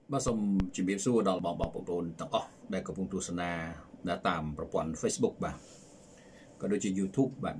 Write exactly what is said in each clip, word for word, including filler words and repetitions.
បាទសូមជំរាបសួរដល់បងប្អូនទាំងអស់ដែលកំពុងទស្សនាតាមប្រព័ន្ធ Facebook បាទក៏ដូចជា YouTube បាទ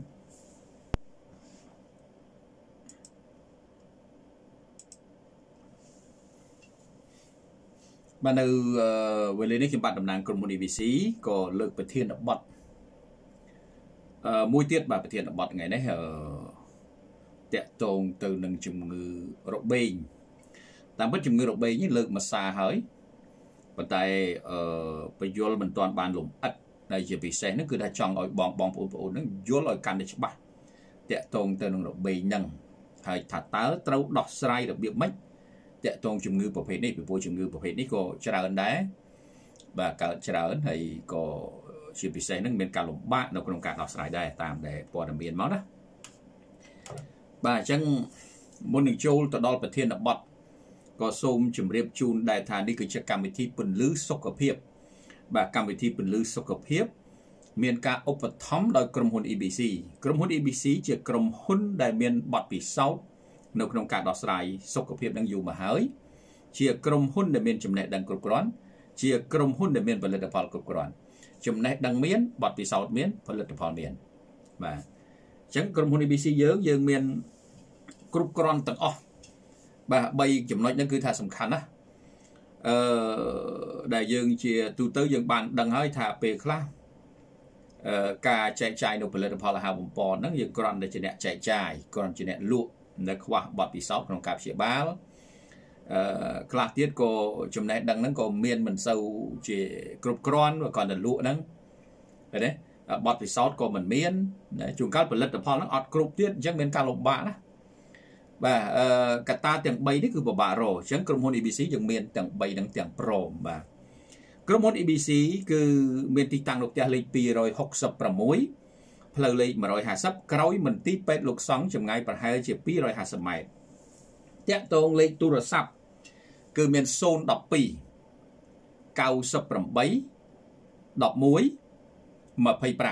បាទនៅវេលានេះខ្ញុំបាទតំណាងក្រុមហ៊ុន A B C ក៏លើកប្រធានបទអឺមួយទៀតបាទប្រធានបទថ្ងៃនេះអឺតាក់ទងទៅនឹងជំងឺរបេងតាមពិតជំងឺរបេងនេះលើកមកសារហើយប៉ុន្តែអឺបញ្យលមិនទាន់បានលំអិតដែលជាពិសេសនោះគឺថាចង់ឲ្យបងបងប្អូនប្អូននឹងយល់ឲ្យកាន់តែច្បាស់តាក់ទងទៅនឹងរបេងហ្នឹងហើយថាតើត្រូវដោះស្រាយរបៀបម៉េចតាក់ទងជំងឺប្រភេទនេះពីព្រោះជំងឺប្រភេទនេះក៏ច្រើនដែរបាទកើតច្រើនហើយក៏ជាពិសេសហ្នឹងមានការលំបាកនៅក្នុងការដោះស្រាយដែរតាមដែលព័ត៌មានមកណាបាទអញ្ចឹងមុននឹងចូលទៅដល់ប្រធានបទក៏សូមជម្រាបជូនដែរថានេះគឺជាកម្មវិធីពន្លឺសុខភាពបាទកម្មវិធីពន្លឺសុខភាពមានការឧបត្ថម្ភដោយក្រុមហ៊ុន A B C ក្រុមហ៊ុន A B C ជាក្រុមហ៊ុនដែលមានបទពិសោធន៍នៅក្នុងការដោះស្រាយសុខភាពនឹងយូរមកហើយជាក្រុមហ៊ុនដែលមានចំណេះដឹងគ្រប់គ្រាន់ជាក្រុមហ៊ុនដែលមានផលិតផលគ្រប់គ្រាន់ចំណេះដឹងមានបទពិសោធន៍មានផលិតផលមានបាទអញ្ចឹងក្រុមហ៊ុន A B C យើងយើងមានគ្រប់គ្រាន់ទាំងអស់បាទបីចំណុចហ្នឹងគឺថាសំខាន់ណាអឺដែលយើងជាទូទៅយើងបានដឹងហើយថាពេលខ្លះអឺការចែកចាយនៅផលិតផលអាហារបំពន់ហ្នឹងយើងគ្រាន់តែជាអ្នកចែកចាយគ្រាន់ជាអ្នកលក់នៅខ្វះបទពិសោធន៍ក្នុងការព្យាបាលអឺខ្លះទៀតក៏ចំណេះដឹងហ្នឹងក៏មានមិនសូវជាគ្រប់គ្រាន់គ្រាន់តែលក់ហ្នឹងឃើញទេបទពិសោធន៍ក៏មិនមានជួនកាលផលិតផលហ្នឹងអត់គ្រប់ទៀតអញ្ចឹងមានការលំបាកណាបាទអឺកត្តាទាំងបីនេះគឺពិបាករកអញ្ចឹងក្រុមហ៊ុន A B C យើងមានទាំងបីហ្នឹងទាំងព្រមបាទក្រុមហ៊ុន A B C គឺមានទីតាំងនៅផ្ទះលេខពីរហកសិបប្រាំផ្លូវលេខមួយហាសិបក្រោយមន្ទីរពេទ្យលោកសង្ឃចម្ងាយប្រហែលជាពីរហាសិបម៉ែត្រតាក់ទងលេខទូរស័ព្ទគឺមានศูนย์ một hai เก้าสิบแปด สิบเอ็ด ยี่สิบห้า ศูนย์ mộtห้า เก้า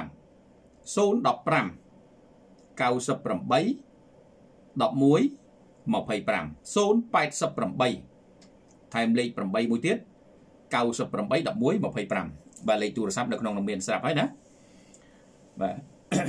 สิบแปด ยี่สิบห้า ศูนย์ แปดสิบแปดថែមលេខប្រាំបីមួយទៀតเก้าสิบแปด ยี่สิบเอ็ด ยี่สิบห้าបាទលេខទូរស័ព្ទនៅក្នុងនឹងមានស្រាប់ហើយណាបាទ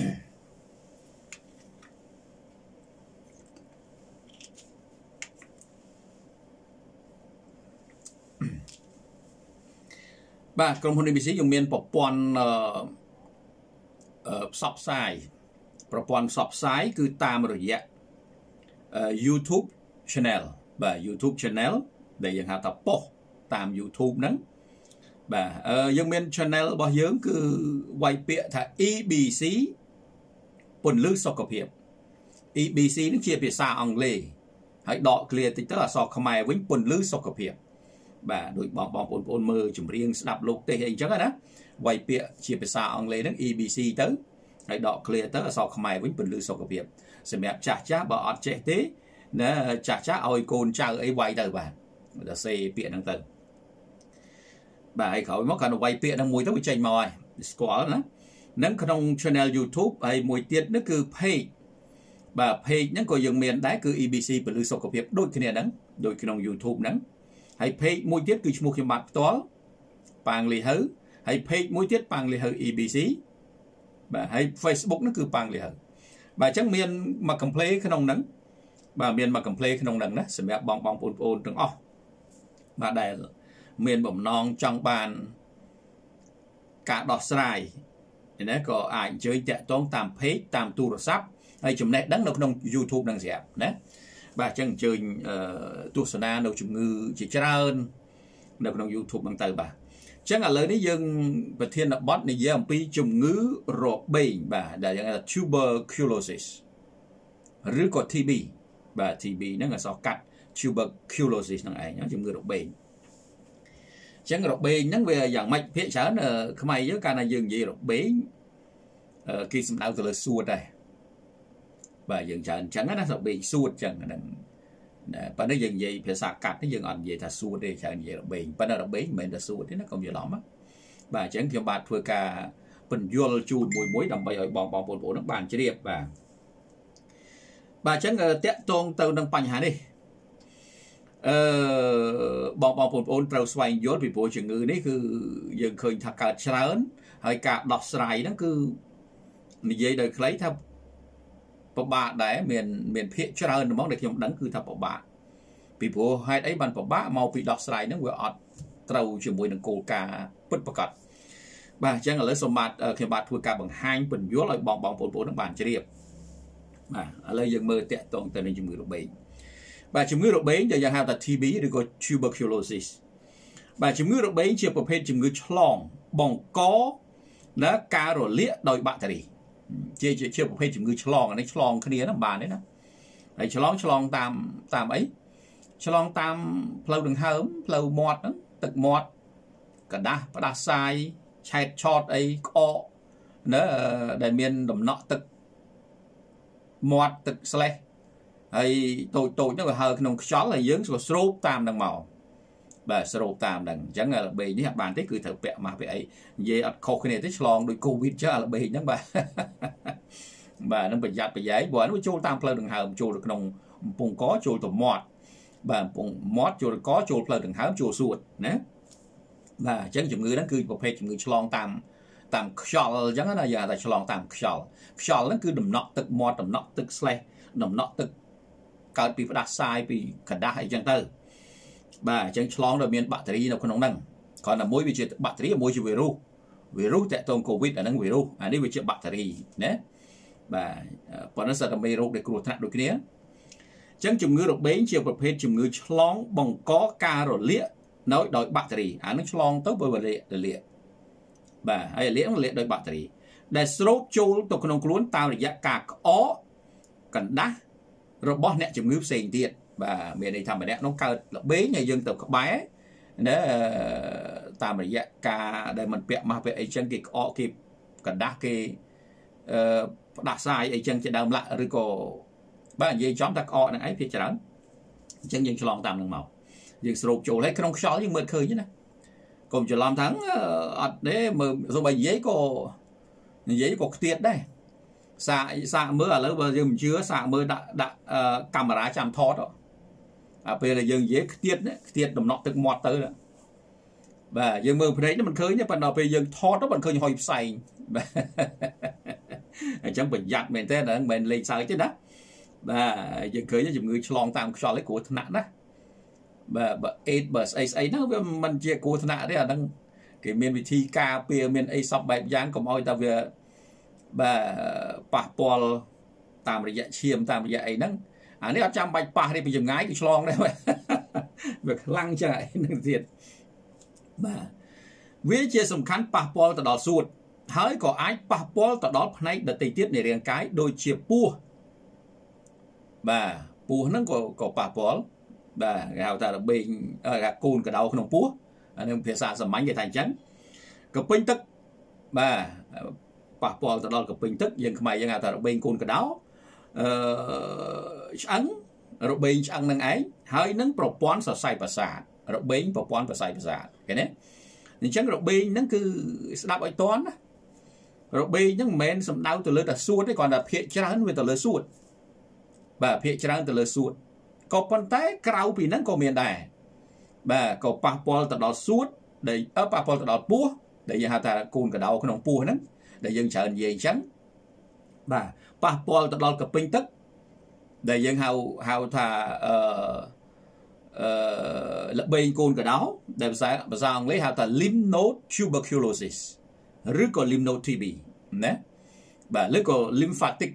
បាទក្រុមហ៊ុន A B C យើងមានប្រព័ន្ធអឺផ្សព្វផ្សាយប្រព័ន្ធផ្សព្វផ្សាយគឺតាមរយៈ YouTube Channel បាទ YouTube Channel ដែលយើងហៅថាប៉ុស្តិ៍តាម YouTube ហ្នឹងបាទអឺយើងមាន Channel របស់យើងគឺវាយពាក្យថា A B C ពន្លឺសុខភាព A B C នេះជាភាសាអង់គ្លេសហើយដក clear តិចទៅអក្សរខ្មែរវិញពន្លឺសុខភាពបាទដោយបងបងប្អូនប្អូនមើលចម្រៀងស្ដាប់លោកទេសអីអញ្ចឹងណាវាយពាក្យជាភាសាអង់គ្លេសហ្នឹង A B C ទៅហើយដក clear ទៅអក្សរខ្មែរវិញពន្លឺសុខភាពសម្រាប់ចាស់ចាស់បើអត់ចេះទេណាចាស់ចាស់ឲ្យកូនចៅអីវាយទៅបាទតែសេពាក្យហ្នឹងទៅបាទហើយក្រោយមកគាត់វាយពាក្យហ្នឹងមួយទៅវាចេញមកហើយស្គាល់ណាហ្នឹងក្នុង channel YouTube ហើយមួយទៀតនោះគឺ page បាទ page ហ្នឹងក៏យើងមានដែរគឺ A B C ពលឺសុខភាពដូចគ្នាហ្នឹងដូចក្នុង YouTube ហ្នឹងហើយ page មួយទៀតគឺឈ្មោះខ្ញុំបាទផ្ទាល់ប៉ាងលីហៅហើយ page មួយទៀតប៉ាងលីហៅ A B C បាទហើយ Facebook ហ្នឹងគឺប៉ាងលីហៅបាទអញ្ចឹងមានមក complain ក្នុងហ្នឹងបាទមានមក complain ក្នុងហ្នឹងណាសម្រាប់បងបងប្អូនប្អូនទាំងអស់បាទដែលមានបំណងចង់បានការដោះស្រាយណាក៏អាចអញ្ជើញតាក់ទងតាម page តាមទូរស័ព្ទហើយចំណេះដឹងនៅក្នុង YouTube ហ្នឹងស្រាប់ណាបាទអញ្ចឹងអញ្ជើញទស្សនានៅជំងឺជាច្រើននៅក្នុង YouTube ហ្នឹងទៅបាទអញ្ចឹងឥឡូវនេះយើងប្រធានបទនិយាយអំពីជំងឺរបេងបាទដែលយើងហៅថា tuberculosis ឬក៏ T B បាទ T B ហ្នឹងអក្សរកាត់ tuberculosis ហ្នឹងឯងជំងឺរបេងអញ្ចឹងរបេងហ្នឹងវាយ៉ាងម៉េចភាគច្រើនខ្មែរយើងកាលណាយើងនិយាយរបេងគេសំដៅទៅលើសួតដែរបាទយើងច្រើនអញ្ចឹងណារបេងសួតអញ្ចឹងហ្នឹងប៉ុន្តែយើងនិយាយភាសាកាត់នេះយើងអត់និយាយថាសួតទេច្រើននិយាយរបេងប៉ុន្តែរបេងមិនមែនតែសួតទេណាកុំច្រឡំបាទអញ្ចឹងខ្ញុំបាទធ្វើការពន្យល់ជូនមួយមួយដើម្បីឲ្យបងបងប្អូនប្អូនហ្នឹងបានជ្រាបបាទបាទអញ្ចឹងតាក់ទងទៅនឹងបញ្ហានេះអបងបងប្អូនត្រូវស្វែងយល់ពីព្រោះជំងឺនេះគឺយើងឃើញថាកើតច្រើនហើយការដោះស្រាយហ្នឹងគឺនិយាយដោយខ្លីថាពិបាកដែរមានមានភាគច្រើនហ្មងដែលខ្ញុំដឹងគឺថាពិបាកពីព្រោះហេតុអីបានពិបាកមកពីដោះស្រាយហ្នឹងវាអត់ត្រូវជាមួយនឹងគោលការណ៍ពិតប្រាកដបាទអញ្ចឹងឥឡូវសូមបាទខ្ញុំបាទធ្វើការបង្ហាញពន្យល់ឲ្យបងបងប្អូនៗនឹងបានជ្រាបបាទឥឡូវយើងមើលតាក់ទងទៅនឹងជំងឺរបេងបាទជំងឺរបេងដែលយើងហៅថា T B ឬក៏ tuberculosis បាទជំងឺរបេងជាប្រភេទជំងឺឆ្លងបង្កណាការរលាកដោយបាក់តេរីជាជាប្រភេទជំងឺឆ្លងអានេះឆ្លងគ្នាហ្នឹងបានទេណាហើយឆ្លងឆ្លងតាមតាមអីឆ្លងតាមផ្លូវដង្ហើមផ្លូវមាត់ហ្នឹងទឹកមាត់กระดาษផ្ដាសាយឆែតឆតអីក្អកណាដែលមានដំណក់ទឹកមាត់ទឹកស្លេះហើយតូចតូចហ្នឹងក៏ហើក្នុងខ្យល់ហើយយើងក៏ស្រូបតាមហ្នឹងមកបាទស្រូបតាមហ្នឹងអញ្ចឹងរបេងនេះអត់បានទេគឺត្រូវពាក់ម៉ាស់ពាក់អីនិយាយអត់ខុសគ្នាទេឆ្លងដោយកូវីដចឹងរបេងហ្នឹងបាទបាទហ្នឹងប្រយ័ត្នប្រយែងព្រោះហ្នឹងចូលតាមផ្លូវដង្ហើមចូលទៅក្នុងកំពង់កចូលទៅមាត់បាទកំពង់មាត់ចូលទៅកចូលផ្លូវដង្ហើមចូលសួតណាបាទអញ្ចឹងជំងឺហ្នឹងគឺប្រភេទជំងឺឆ្លងតាមតាមខ្យល់អញ្ចឹងណាយើងថាឆ្លងតាមខ្យល់ខ្យល់ហ្នឹងគឺដំណក់ទឹកមាត់ដំណក់ទឹកស្លេះដំណក់ទឹកកើតពីផ្ដាសាយពីกระดาษអីចឹងទៅបាទអញ្ចឹងឆ្លងដោយមានបាក់តេរីនៅក្នុងហ្នឹងគ្រាន់តែមួយវាជាបាក់តេរីមួយជាវីរុសវីរុសតាក់ទងកូវីដអាហ្នឹងវីរុសអានេះវាជាបាក់តេរីណាបាទប៉ុន្តែសិតតែមេរោគដែលគ្រោះថ្នាក់ដូចគ្នាអញ្ចឹងជំងឺរបេងជាប្រភេទជំងឺឆ្លងបង្កការរលាកនៅដោយបាក់តេរីអានឹងឆ្លងទៅបើរលាករលាកបាទហើយរលាករលាកដោយបាក់តេរីដែលស្រូបចូលទៅក្នុងខ្លួនតាមរយៈការក្អកកណ្ដាស់របស់អ្នកជំងឺផ្សេងទៀតបាទមានន័យថាម្នាក់នោះកើតរបេងហើយយើងទៅក្បែរណាតាមរយៈការដែលមិនពាក់ម៉ាស់ពាក់អីចឹងគេក្អកគេកណ្ដាស់គេអឺផ្ដាសាយអីចឹងជាដើមឡាក់ឬក៏បាទនិយាយចំថាក្អកនឹងឯងភាគច្រើនអញ្ចឹងយើងឆ្លងតាមនឹងមកយើងស្រូបចូលហើយក្នុងខ្យល់យើងមើលឃើញណាកុំច្រឡំថាអត់ទេមើលសូម្បីនិយាយក៏និយាយក៏ខ្ទាតដែរសាកសាកមើលឥឡូវបើយើងមិនជឿសាកមើលដាក់ដាក់កាមេរ៉ាចាំថតអាពេលដែលយើងនិយាយខ្ទាតខ្ទាតដំណក់ទឹកមាត់ទៅបាទយើងមើលភ្នែកនេះមិនឃើញទេប៉ុន្តែពេលយើងថតទៅមិនឃើញហុយផ្សែងបាទអញ្ចឹងប្រយ័ត្នមែនទេហ្នឹងមិនលេងសើចទេណាបាទយើងឃើញជំងឺឆ្លងតាមខ្យល់ឯគ្រោះថ្នាក់ណាបាទបើអេដបើស្អីស្អីហ្នឹងវាមិនជាគ្រោះថ្នាក់ទេអាហ្នឹងគេមានវិធីការពារមានអីសពបែបយ៉ាងកុំឲ្យតែវាបាទប៉ះពាល់តាមរយៈឈាមតាមរយៈអីហ្នឹងអានេះអត់ចាំបាច់ប៉ះទេពីចម្ងាយគឺឆ្លងដែរវាខ្លាំងចឹងឯហ្នឹងទៀតបាទវាជាសំខាន់ប៉ះពាល់ទៅដល់សួតហើយក៏អាចប៉ះពាល់ទៅដល់ផ្នែកដទៃទៀតនៃរាងកាយដូចជាពោះបាទពោះហ្នឹងក៏ក៏ប៉ះពាល់បាទគេហៅថារបេងកូនកដៅក្នុងពោះអានេះភាសាសាមញ្ញគេថាអញ្ចឹងកពេញទឹកបាទប៉ះពាល់ទៅដល់កពេញទឹកយើងខ្មែរយើងហៅថារបេងកូនកដៅអឺឆ្អឹងរបេងឆ្អឹងនឹងឯងហើយនឹងប្រព័ន្ធសរសៃប្រសាទរបេងប្រព័ន្ធប្រស័យប្រសាទឃើញទេអញ្ចឹងរបេងហ្នឹងគឺស្ដាប់ឲ្យតន់ណារបេងហ្នឹងមិនមែនសំដៅទៅលើតែសួតទេគ្រាន់តែភាកច្រើនវាទៅលើសួតបាទភាកច្រើនទៅលើសួតក៏ប៉ុន្តែក្រៅពីហ្នឹងក៏មានដែរបាទក៏ប៉ះពាល់ទៅដល់សួតដែលប៉ះពាល់ទៅដល់ពោះដែលយើងហៅថាកូនកដៅក្នុងពោះហ្នឹងដែលយើងច្រើននិយាយអញ្ចឹងបាទប៉ះពាល់ទៅដល់កពេញទឹកដែលយើងហៅហៅថាអឺអឺល្បែងកូនកដៅដែលភាសាភាសាអង់គ្លេសហៅថា lymph node tuberculosis ឬក៏ lymph node T B ណាបាទឬក៏ lymphatic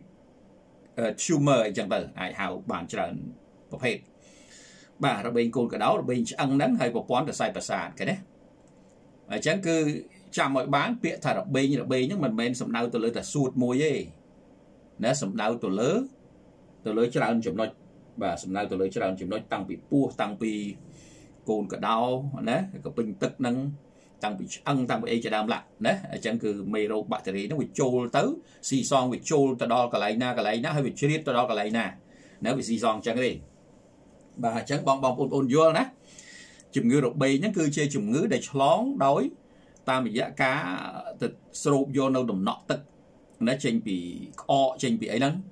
tumor អញ្ចឹងទៅអាចហៅបានច្រើនប្រភេទបាទរបេងកូនកដៅរបេងឆ្អឹងហ្នឹងហើយប្រព័ន្ធសរសៃប្រសាទគេណាអញ្ចឹងគឺចាំឲ្យបានពាក្យថារបេងរបេងហ្នឹងមិនមែនសំដៅទៅលើតែសួតមួយទេណាសំដៅទៅលើទៅលើច្រើនចំណុចបាទសំដៅទៅលើច្រើនចំណុចតាំងពីពោះតាំងពីកូនកដៅណាក៏ពេញទឹកហ្នឹងតាំងពីឆ្អឹងតាំងពីអីជាដើមឡាក់ណាអញ្ចឹងគឺមេរោគបាក់តេរីហ្នឹងវាចូលទៅស៊ីសងវាចូលទៅដល់កន្លែងណាកន្លែងណាហើយវាជ្រៀតទៅដល់កន្លែងណាណាវាស៊ីសងអញ្ចឹងទេបាទអញ្ចឹងបងបងប្អូនយល់ណាជំងឺរបេងហ្នឹងគឺជាជំងឺដែលឆ្លងដោយតាមរយៈការទៅស្រូបយកនៅដំណក់ទឹកណាចេញពីក្អកចេញពីអីហ្នឹង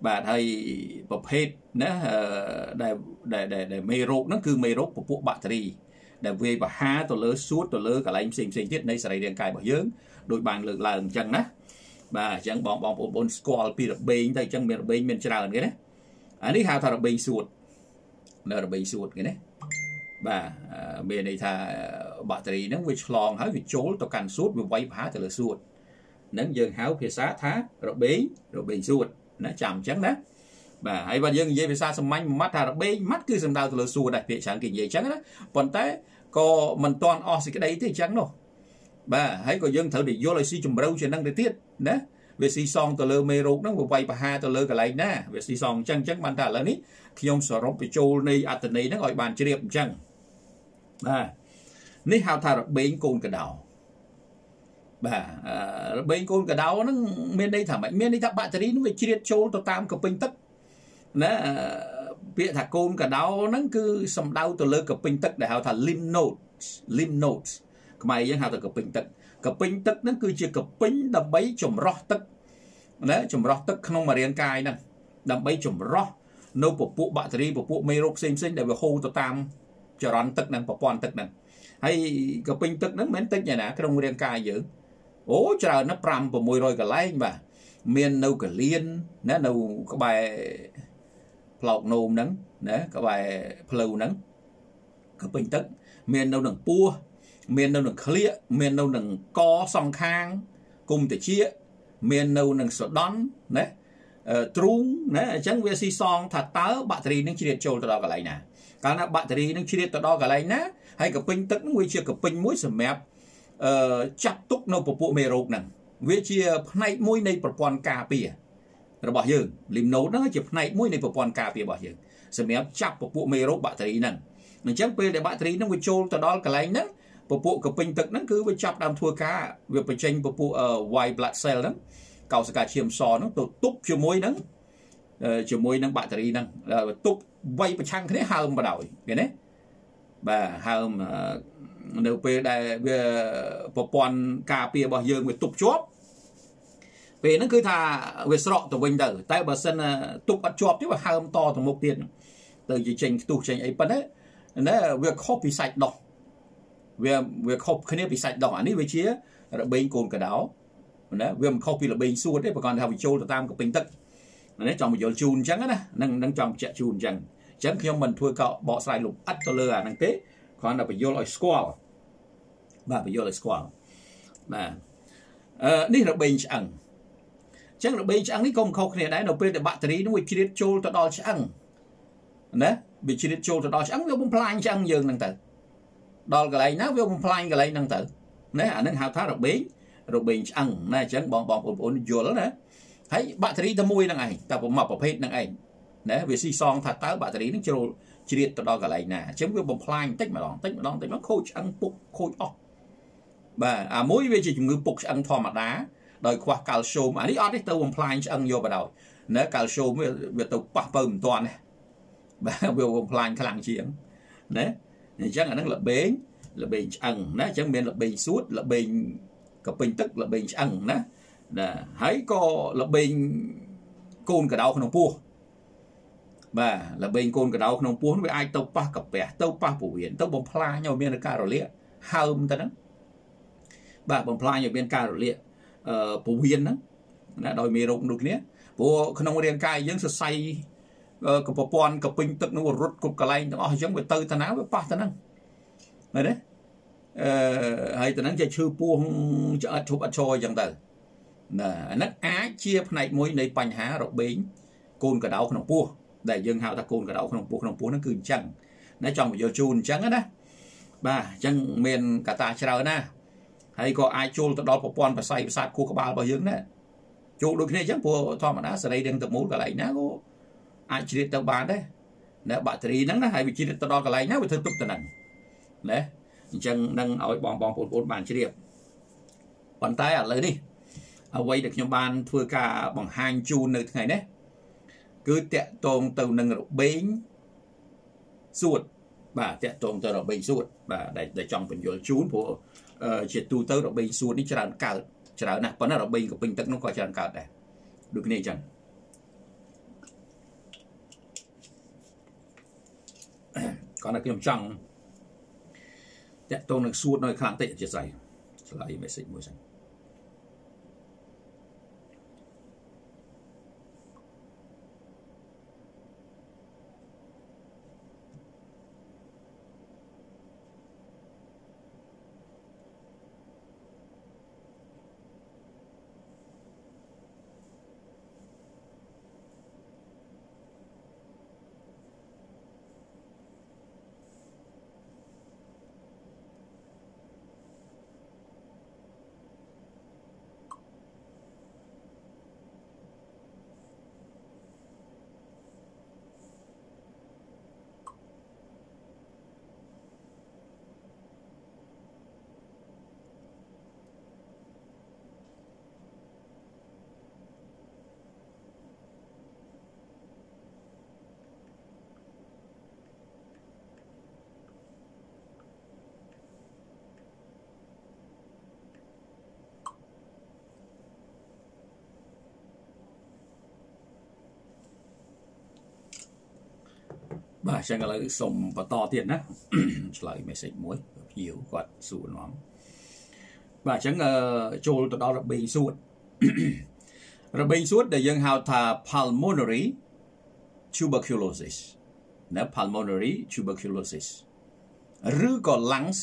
បាទហើយប្រភេទណាដែលដែលដែលមេរោគហ្នឹងគឺមេរោគពពួកបាក់តេរីដែលវាយប្រហារទៅលើសួតទៅលើកន្លែងផ្សេងផ្សេងទៀតនៃសរីរាង្គកាយរបស់យើងដោយបានលើកឡើងអញ្ចឹងណាបាទអញ្ចឹងបងបងប្អូនស្គាល់ពីរបេងទៅអញ្ចឹងមានរបេងមានច្រើនគេណាអានេះហៅថារបេងសួតនៅរបេងសួតគេណាបាទមានន័យថាបាក់តេរីហ្នឹងវាឆ្លងហើយវាចូលទៅកាន់សួតវាវាយប្រហារទៅលើសួតហ្នឹងយើងហៅភាសាថារបេងរបេងសួតណាចាំអញ្ចឹងណាបាទហើយបើយើងនិយាយភាសាសាមញ្ញមួយម៉ាត់ថារបេងម៉ាត់គឺសំដៅទៅលើសួតដែរពាក្យច្រើនគេនិយាយអញ្ចឹងណាប៉ុន្តែក៏មិនទាន់អស់សេចក្តីទេអញ្ចឹងនោះបាទហើយក៏យើងត្រូវតែយល់ឲ្យស៊ីជម្រៅជាងហ្នឹងទៅទៀតណាវាស៊ីសងទៅលើមេរោគហ្នឹងវាវាយប្រហារទៅលើកន្លែងណាវាស៊ីសងអញ្ចឹងអញ្ចឹងបានថាឥឡូវនេះខ្ញុំសរុបបញ្ចូលនៃអត្ថន័យហ្នឹងឲ្យបានជ្រាបអញ្ចឹងបាទនេះហៅថារបេងកូនកដោបាទរបេងកូនកដោហ្នឹងមានន័យថាម៉េចមានន័យថាបាក់តេរីហ្នឹងវាជ្រៀតចូលទៅតាមកពិញទឹកណាពាក្យថាកូនកដោហ្នឹងគឺសំដៅទៅលើកពិញទឹកដែលហៅថា lymph nodes lymph nodes ខ្មែរយើងហៅថាកពិញទឹកកពិញទឹកហ្នឹងគឺជាកពិញដើម្បីចម្រោះទឹកណាចម្រោះទឹកក្នុងរាងកាយហ្នឹងដើម្បីចម្រោះនៅពពួកបាក់តេរីពពួកមេរោគផ្សេងផ្សេងដែលវាហូរទៅតាមចរន្តទឹកហ្នឹងប្រព័ន្ធទឹកហ្នឹងហើយកពិញទឹកហ្នឹងមិនតិចទេណាក្នុងរាងកាយយើងអូច្រើនណាស់five six hundredកន្លែងបាទមាននៅកលៀនណានៅក្បែរផ្លោកនោមហ្នឹងណាក្បែរផ្លូវហ្នឹងកពិញទឹកមាននៅនឹងពោះមាននៅនឹងក្លៀកមាននៅនឹងកសងខាងគុំតិចមាននៅនឹងសដន់ណាទ្រូងណាអញ្ចឹងវាស៊ីសងថាតើបាក់តេរីនឹងជ្រៀតចូលទៅដល់កន្លែងណាកាលណាបាក់តេរីនឹងជ្រៀតទៅដល់កន្លែងណាហើយកពិញទឹកនឹងវាជាកពិញមួយសម្រាប់អឺចាប់ទុកនៅពពួកមេរោគហ្នឹងវាជាផ្នែកមួយនៃប្រព័ន្ធការពាររបស់យើង lymph node ហ្នឹងជាផ្នែកមួយនៃប្រព័ន្ធការពាររបស់យើងសម្រាប់ចាប់ពពួកមេរោគបាក់តេរីហ្នឹងអញ្ចឹងពេលដែលបាក់តេរីហ្នឹងវាចូលទៅដល់កន្លែងហ្នឹងពពួកកពិញទឹកហ្នឹងគឺវាចាប់ដើមធ្វើការវាបញ្ចេញពពួក white blood cell ហ្នឹងកោសិកាឈាមសហ្នឹងទៅទប់ជាមួយនឹងជាមួយនឹងបាក់តេរីហ្នឹងទប់វាយប្រឆាំងគ្នាហើមបដ ாய் ឃើញទេបាទហើមនៅពេលដែលវាប្រព័ន្ធការពាររបស់យើងវាទប់ជាប់ពេលហ្នឹងគឺថាវាស្រកទៅវិញទៅតែបើសិនទប់អត់ជាប់ទេវាហើមតទៅមុខទៀតទៅជាចេញខ្ទុះចេញអីប៉ុណ្ណេះណាវាខុសពីសាច់ដោះវាវាខុសគ្នាពីសាច់ដោះអានេះវាជារបេងកូនកដោណាវាមិនខុសពីរបេងសួតទេបើគាត់ថាវាចូលទៅតាមកពិញទឹកណាចង់បញ្យល់ជូនអញ្ចឹងណានឹងនឹងចង់បញ្ជាក់ជូនអញ្ចឹងអញ្ចឹងខ្ញុំមិនធ្វើកបកស្រាយលំអិតទៅលើអាហ្នឹងទេគ្រាន់តែបញ្យល់ឲ្យស្គាល់បាទបញ្យល់ឲ្យស្គាល់បាទអឺនេះរបេងឆ្អឹងអញ្ចឹងរបេងឆ្អឹងនេះក៏មិនខុសគ្នាដែរនៅពេលដែលបាក់តេរីនោះវាជ្រៀតចូលទៅដល់ឆ្អឹងណាវាជ្រៀតចូលទៅដល់ឆ្អឹងវាបំផ្លាញឆ្អឹងយើងហ្នឹងទៅដល់កន្លែងណាវាបំផ្លាញកន្លែងហ្នឹងទៅណាអាហ្នឹងហៅថារបេងរបេងឆ្អឹងណាអញ្ចឹងបងបងប្អូនយល់ណាហើយបាក់តេរីតែមួយហ្នឹងឯងតែមួយប្រភេទហ្នឹងឯងណាវាស៊ីសងថាតើបាក់តេរីហ្នឹងចូលជ្រៀតទៅដល់កន្លែងណាអញ្ចឹងវាបំផ្លាញតិចម្ដងតិចម្ដងតិចម្ដងខូចឆ្អឹងពុកខូចអស់បាទអាមួយវាជាជំងឺពុកឆ្អឹងធម្មតាដោយខ្វះកាល់ស្យូមអានេះអត់ទេទៅបំផ្លាញឆ្អឹងយកបដ ாய் ណាកាល់ស្យូមវាទៅប៉ះពើមិនទាន់ទេបាទវាបំផ្លាញខ្លាំងជាងណាអញ្ចឹងអាហ្នឹងរបេងរបេងឆ្អឹងណាអញ្ចឹងមានរបេងសួតរបេងកពិញទឹករបេងឆ្អឹងណាណាហើយក៏របេងកូនកដោក្នុងពោះបាទរបេងកូនកដោក្នុងពោះវាអាចទៅប៉ះកាពះទៅប៉ះពោះវៀនទៅបំផ្លាញឲ្យមានការរលាកហើមទៅហ្នឹងបាទបំផ្លាញឲ្យមានការរលាកអឺពោះវៀនហ្នឹងណាដោយមេរោគដូចគ្នាព្រោះក្នុងរាងកាយយើងសរសៃកប្រព័ន្ធកពិញទឹកនោះរត់គ្រប់កន្លែងទាំងអស់អញ្ចឹងវាទៅទៅណាវាប៉ះទៅហ្នឹងឃើញទេអឺហើយទៅហ្នឹងជាឈឺពោះឆ្អិតឈប់អត់ឈរអញ្ចឹងទៅណាអាហ្នឹងអាចជាផ្នែកមួយនៃបញ្ហារបេងកូនកដោក្នុងពោះដែលយើងហៅថាកូនកដោក្នុងពោះក្នុងពោះហ្នឹងគឺអញ្ចឹងណាចង់បញ្យល់ជូនអញ្ចឹងណាបាទអញ្ចឹងមានកត្តាច្រើនណាហើយក៏អាចចូលទៅដល់ប្រព័ន្ធប្រស័យប្រសាទខួរក្បាលរបស់យើងដែរចូលដូចគ្នាអញ្ចឹងព្រោះធម្មតាសរីរាង្គទាំងមូលកន្លែងណាក៏អាចជ្រៀតទៅបានដែរណាបាក់តេរីហ្នឹងណាហើយវាជ្រៀតទៅដល់កន្លែងណាវាធ្វើទុកទៅហ្នឹងណាអញ្ចឹងនឹងឲ្យបងបងប្អូនបានជ្រាបប៉ុន្តែឥឡូវនេះអ្វីដែលខ្ញុំបានធ្វើការបង្ហាញជូននៅថ្ងៃនេះគឺតកតងទៅនឹងរបេងសួតបាទតកតងទៅរបេងសួតបាទដែលចង់បញ្យល់ជូនព្រោះជាទូទៅរបេងសួតនេះច្រើនកើតច្រើនណាស់ប៉ុន្តែរបេងកពិញទឹកនោះក៏ច្រើនកើតដែរដូចគ្នាអញ្ចឹង còn là cái trong tẹt tôn được suốt nơi kháng tệ chết dày lại message mới xanh បាទចឹងឥឡូវសូមបន្តទៀតណាឆ្លើយ message មួយភ្ញៀវគាត់សួរនាំបាទអញ្ចឹងចូលទៅដល់របេងសួតរបេងសួតដែលយើងហៅថា pulmonary tuberculosis ណា pulmonary tuberculosis ឬក៏ lungs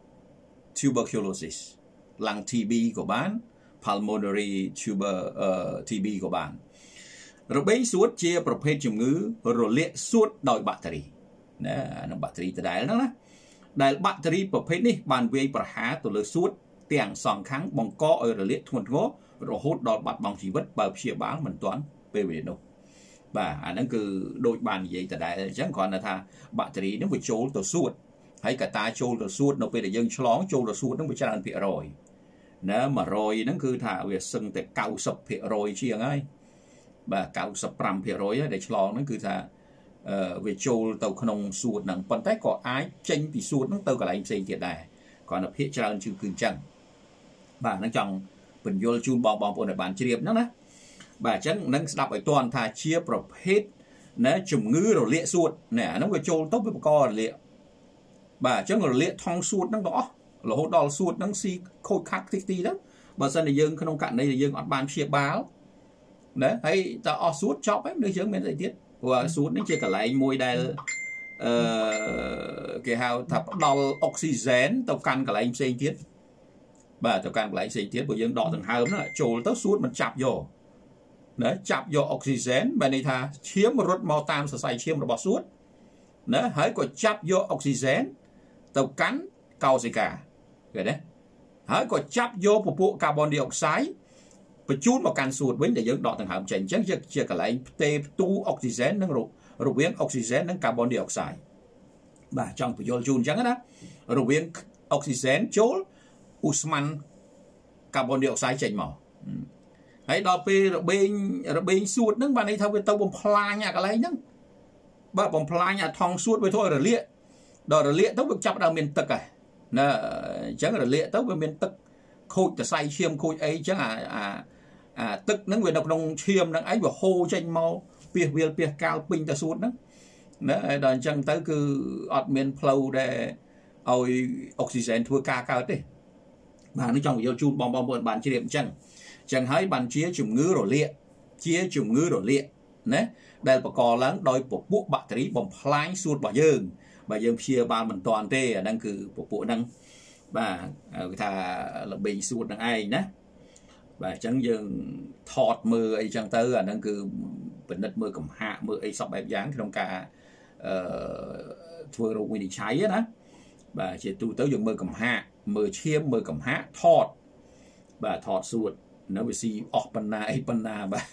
tuberculosis lung ที บี ក៏បាន pulmonary tuber uh, ที บี ក៏បានរបេងសួតជាប្រភេទជំងឺរលាកសួតដោយបាក់តេរីណានឹងបាក់តេរីដដែលហ្នឹងណាដែលបាក់តេរីប្រភេទនេះបានវាយប្រហារទៅលើសួតទាំងសងខាងបង្កឲ្យរលាកធ្ងន់ធ្ងររហូតដល់បាត់បង់ជីវិតបើព្យាបាលមិនទាន់ពេលវេលានោះបាទអាហ្នឹងគឺដូចបាននិយាយដដែលអញ្ចឹងគ្រាន់តែថាបាក់តេរីហ្នឹងវាចូលទៅសួតហើយកតាចូលទៅសួតនៅពេលដែលយើងឆ្លងចូលទៅសួតហ្នឹងវាច្រើនភាគរយណា100ហ្នឹងគឺថាវាសឹងតែ90ភាគរយជាងហើយបាទ95ភាគរយដែលឆ្លងហ្នឹងគឺថាវាចូលទៅក្នុងសួតហ្នឹងប៉ុន្តែក៏អាចចេញពីសួតហ្នឹងទៅកន្លែងផ្សេងទៀតដែរគ្រាន់តែភាគច្រើនគឺគឺអញ្ចឹងបាទហ្នឹងចង់បញ្យល់ជូនបងបងប្អូនឲ្យបានជ្រាបហ្នឹងណាបាទអញ្ចឹងនឹងស្ដាប់ឲ្យទាន់ថាជាប្រភេទណាជំងឺរលាកសួតណាអាហ្នឹងវាចូលទៅវាបង្ករលាកបាទអញ្ចឹងរលាកថងសួតហ្នឹងទាំងអស់រហូតដល់សួតហ្នឹងស៊ីខូចខាត់តិចទីទៅបើសិនតែយើងក្នុងករណីដែលយើងអត់បានព្យាបាលណាហើយតើអស់សួតចប់ហើយមនុស្សយើងមានអីទៀតព្រោះសួតនេះជាកន្លែងមួយដែលអឺគេហៅថាផ្ដល់អុកស៊ីហ្សែនទៅកាន់កន្លែងផ្សេងទៀតបាទទៅកាន់កន្លែងផ្សេងទៀតព្រោះយើងដកដង្ហើមហ្នឹងចូលទៅសួតមិនចាប់យកណាចាប់យកអុកស៊ីហ្សែនបែរន័យថាឈាមរត់មកតាមសរសៃឈាមរបស់សួតណាហើយក៏ចាប់យកអុកស៊ីហ្សែនទៅកាន់កោសិកាឃើញទេហើយក៏ចាប់យកពពួកកាបូនឌីអុកសាយបញ្ជូនមកកាន់សួតវិញដែលយើងដកដង្ហើមចេញអញ្ចឹងជាកន្លែងផ្ទេរផ្ទុះអុកស៊ីហ្សែននិងរវាងអុកស៊ីហ្សែននិងកាបូនឌីអុកសាយបាទចង់បញ្យល់ជូនអញ្ចឹងណារវាងអុកស៊ីហ្សែនចូលឧស្ម័នកាបូនឌីអុកសាយចេញមកហើយដល់ពេលរបេងរបេងសួតហ្នឹងបានន័យថាវាទៅបំផ្លាញអាកន្លែងហ្នឹងបាទបំផ្លាញអាថងសួតវាធ្វើឲ្យរលាកដល់រលាកទៅវាចាប់ដើមមានទឹកហើយណាអញ្ចឹងរលាកទៅវាមានទឹកខូចតសៃឈាមខូចអីអញ្ចឹងអាអាទឹកហ្នឹងវានៅក្នុងឈាមហ្នឹងឯងវាហូរចេញមកពីវាលពីកាលពេញទៅសួតហ្នឹងណាដល់អញ្ចឹងទៅគឺអត់មានផ្លូវដែលឲ្យអុកស៊ីហ្សែនធ្វើការកើតទេបាទនេះចង់បញ្យល់ជូនបងបងប្អូនបានជ្រាបអញ្ចឹងអញ្ចឹងហើយបានជាជំងឺរលាកជាជំងឺរលាកណាដែលបង្កឡើងដោយពពួកបាក់តេរីបំផ្លាញសួតរបស់យើងបើយើងព្យាបាលមិនទាន់ទេអាហ្នឹងគឺពពួកហ្នឹងបាទគេថារបេងសួតនឹងឯងណាបាទអញ្ចឹងយើងថតមើលអីចឹងទៅអាហ្នឹងគឺពិនិត្យមើលកំហាកមើលអីសពបែបយ៉ាងក្នុងការអឺធ្វើរោគវិនិច្ឆ័យណាបាទជាទូទៅយើងមើលកំហាកមើលឈាមមើលកំហាកថតបាទថតសួតនៅវាស៊ីអស់បណ្ណាអីបណ្ណាបាទ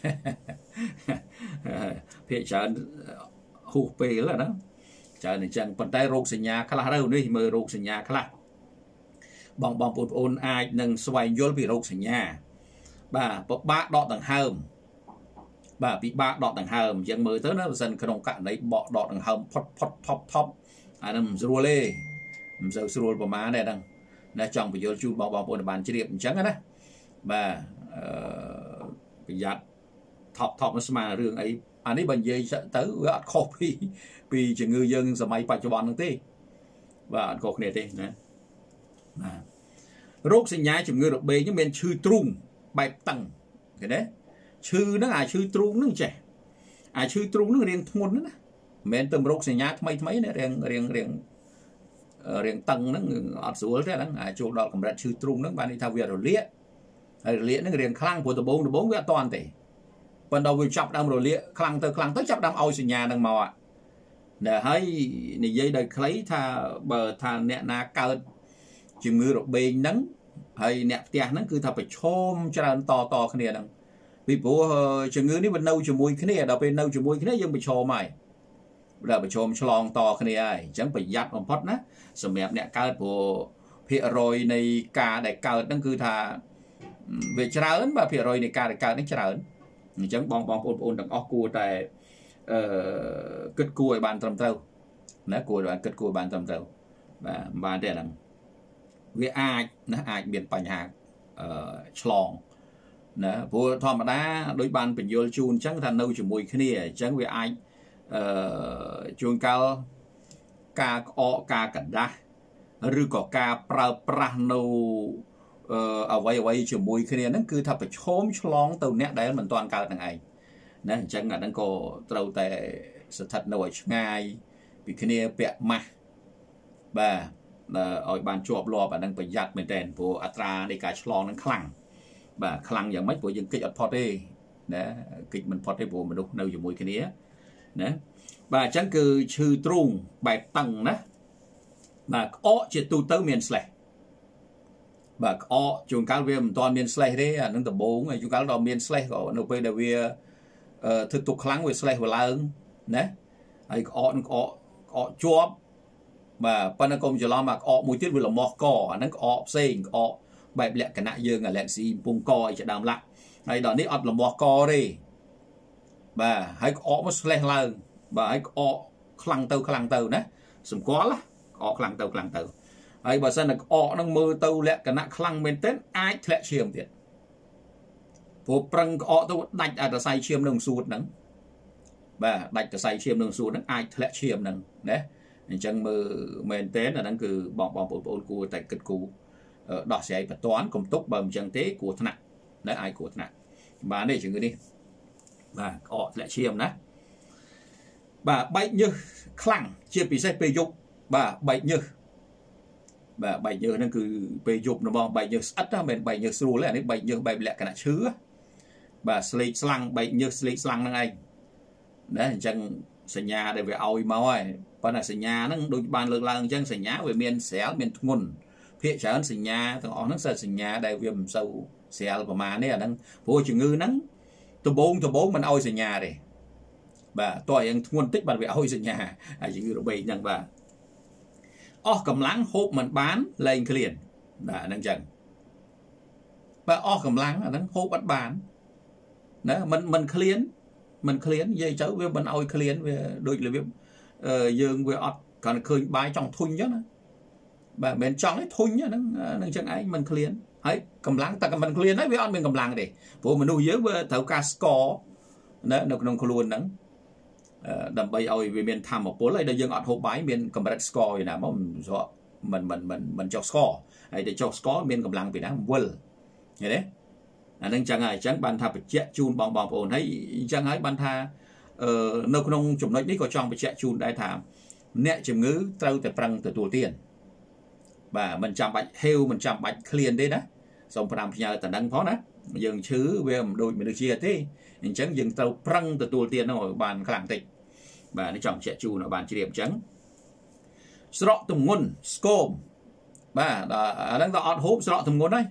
ភាគច្រើនហួសពេលណាច្រើនអញ្ចឹងប៉ុន្តែរោគសញ្ញាខ្លះទៅនេះមើលរោគសញ្ញាខ្លះបងបងប្អូនអាចនឹងស្វែងយល់ពីរោគសញ្ញាបាទពិបាកដកដង្ហើមបាទពិបាកដកដង្ហើមអញ្ចឹងមើលទៅណាបើសិនក្នុងករណីបកដកដង្ហើមផុតផុតថប់ថប់អានឹងមិនស្រួលទេមិនសូវស្រួលប្រហែលទេហ្នឹងណាចង់បញ្យល់ជូនបងបងប្អូនបានជ្រាបអញ្ចឹងណាបាទអឺប្រយ័ត្នថប់ថប់ស្មើរឿងអី anh ấy bằng dây tới với ăn khô vì vì chỉ người dân giờ máy bạch cho bọn thế và ăn khô này thế nè rốt sinh nhai chừng người được bê những bên chư trung bài tầng cái đấy chư nó là chư trung nó trẻ à chư trung nó riêng thôn đó men tầm rốt sinh nhai mấy mấy này riêng riêng riêng riêng tầng nó ở xuống thế đó à chỗ đó còn đặt chư trung nó ban đi thao việc rồi liệt liệt nó riêng khang của tờ bốn tờ bốn cái toàn thể ban đầu vừa chọc đâm rồi liệt khang tờ khang tới chọc đâm oi sinh nhà đằng màu ạ để thấy này dây đời lấy tha bờ tha nẹt na cao chừng người được bê nắng hay nẹt tia nắng cứ thà phải chôm cho nó to to cái này đằng vì bố chừng người nếu bên nâu chừng mùi cái này đâu bên nâu chừng mùi cái này dân bị chôm mày là bị chôm cho lon to cái này ai chẳng phải giặt bằng phật ná sầm mẹp nẹt cao của phía rồi này cả đại cao nó cứ thà về chả ấn và phía rồi này cả đại cao nó chả ấn chẳng bong bong ôn ôn đằng óc cua tại kết cua bàn tầm tàu nó cua đoàn kết cua bàn tầm tàu và và để làm vì ai nó ai miền Pành Hà chlong nó vừa thò mà đá đối bàn bình vô chun chẳng thành nâu chỉ mùi cái này chẳng vì ai chun cao ca o ca cảnh đá rư có ca pra pra nâu ở vậy vậy chỉ mùi cái này nó cứ thật phải chôm chlong từ nét đấy mình toàn cao thằng ai nè chẳng là đang có trâu tệ sự thật nổi ngay vì cái này bẹt mà và ở bàn chuột lò và đang phải giặt mình đèn của atra để cả chlong nó khăng và khăngอย่างmấy của những cái pot đi nè kịch mình pot đi bộ mình đâu đâu dùng mùi cái này nè và chẳng cứ chư trung bài tầng nè mà ó chỉ tu tới miền sài và ó chúng cá viêm toàn miền sài đấy à nâng tầm bốn chúng cá đo miền sài của nộp về về thực tục kháng về sài của láng nè ai ó ó ó chua mà pan công cho lo mà ó mùi tiết về là mò cò nó ó xên ó bài lẹ cái nại dương là lẹ xì bung coi cho đàm lặng hay đó ní ọt là mò cò đi và hay ó mất sài láng và hay ó khăng tàu khăng tàu nè sum quá lá ó khăng tàu khăng tàu hay bà sen là ó nó mơ tàu lẹ cái nại khăng bên tết ai lẹ chiêm tiền phố prang ó tàu đánh ở say chiêm nông suốt nắng và đánh ở say chiêm nông suốt nắng ai lẹ chiêm nắng đấy chẳng mơ mền tết là đang cứ bỏng bỏng bột bột của tại kịch cũ đỏ xe và toán công tốc bầm chẳng tế của thằng đấy ai của thằng và đây chừng đi và họ lại chiêm đó và bệnh như khăng chia bị xe bê dục và bệnh như và bệnh như nó cứ bê dục nó bong bệnh như ắt đó mình bệnh như sưu là đấy bệnh như bệnh lẹ cái nạ chứa và sleep slang bệnh như sleep slang năng anh đấy chẳng sân nhà để về oi máu ấy và là sân nhà nó đôi bàn lực lang chẳng sân nhà về miền xé miền nguồn phía trái sân nhà thằng họ nó sẽ sân nhà đây viêm sâu xé của mà này là đang vô chừng ngư nắng từ bốn từ bốn mình oi sân nhà đây và tôi anh nguồn tích bàn về oi sân nhà ai chỉ ngư được bì nhận và o cầm láng hộp mình bán lên cái liền đã đang chẳng và o cầm láng là đang hộp bắt bán đó mình mình clean mình clean dây cháu với mình oi clean về đôi là việc dương về ọt còn khơi bài trong thun nhá và bên trong ấy thun nhá nó chẳng ấy mình clean ấy cầm láng ta cầm mình clean ấy với ọt mình cầm láng để bộ mình nuôi dưới với thấu ca score nó nó không luôn nắng đầm bay oi về miền tham một bốn lại đây dương ọt hộp bài miền cầm bật score vậy nào mà mình mình mình mình cho score ấy để cho score miền cầm láng vì nó well vậy đấy anh chẳng ai chẳng ban tha bị chẹt chun bong bong ổn hay chẳng ai ban tha nông nông chủng nói đi có trong bị chẹt chun đại thảm nẹt chủng ngữ trâu từ prang từ tuổi tiền và mình chạm bạch heo mình chạm bạch clean đấy đó xong phải làm nhà tận đăng phó đó dừng chứ về đôi mình được chia thế mình chẳng dừng trâu prang từ tuổi tiền nó bàn khẳng tịch và nó chọn chẹt chun ở bàn chỉ điểm trắng sọ tùng ngôn scom và đang tạo hốp sọ tùng ngôn đấy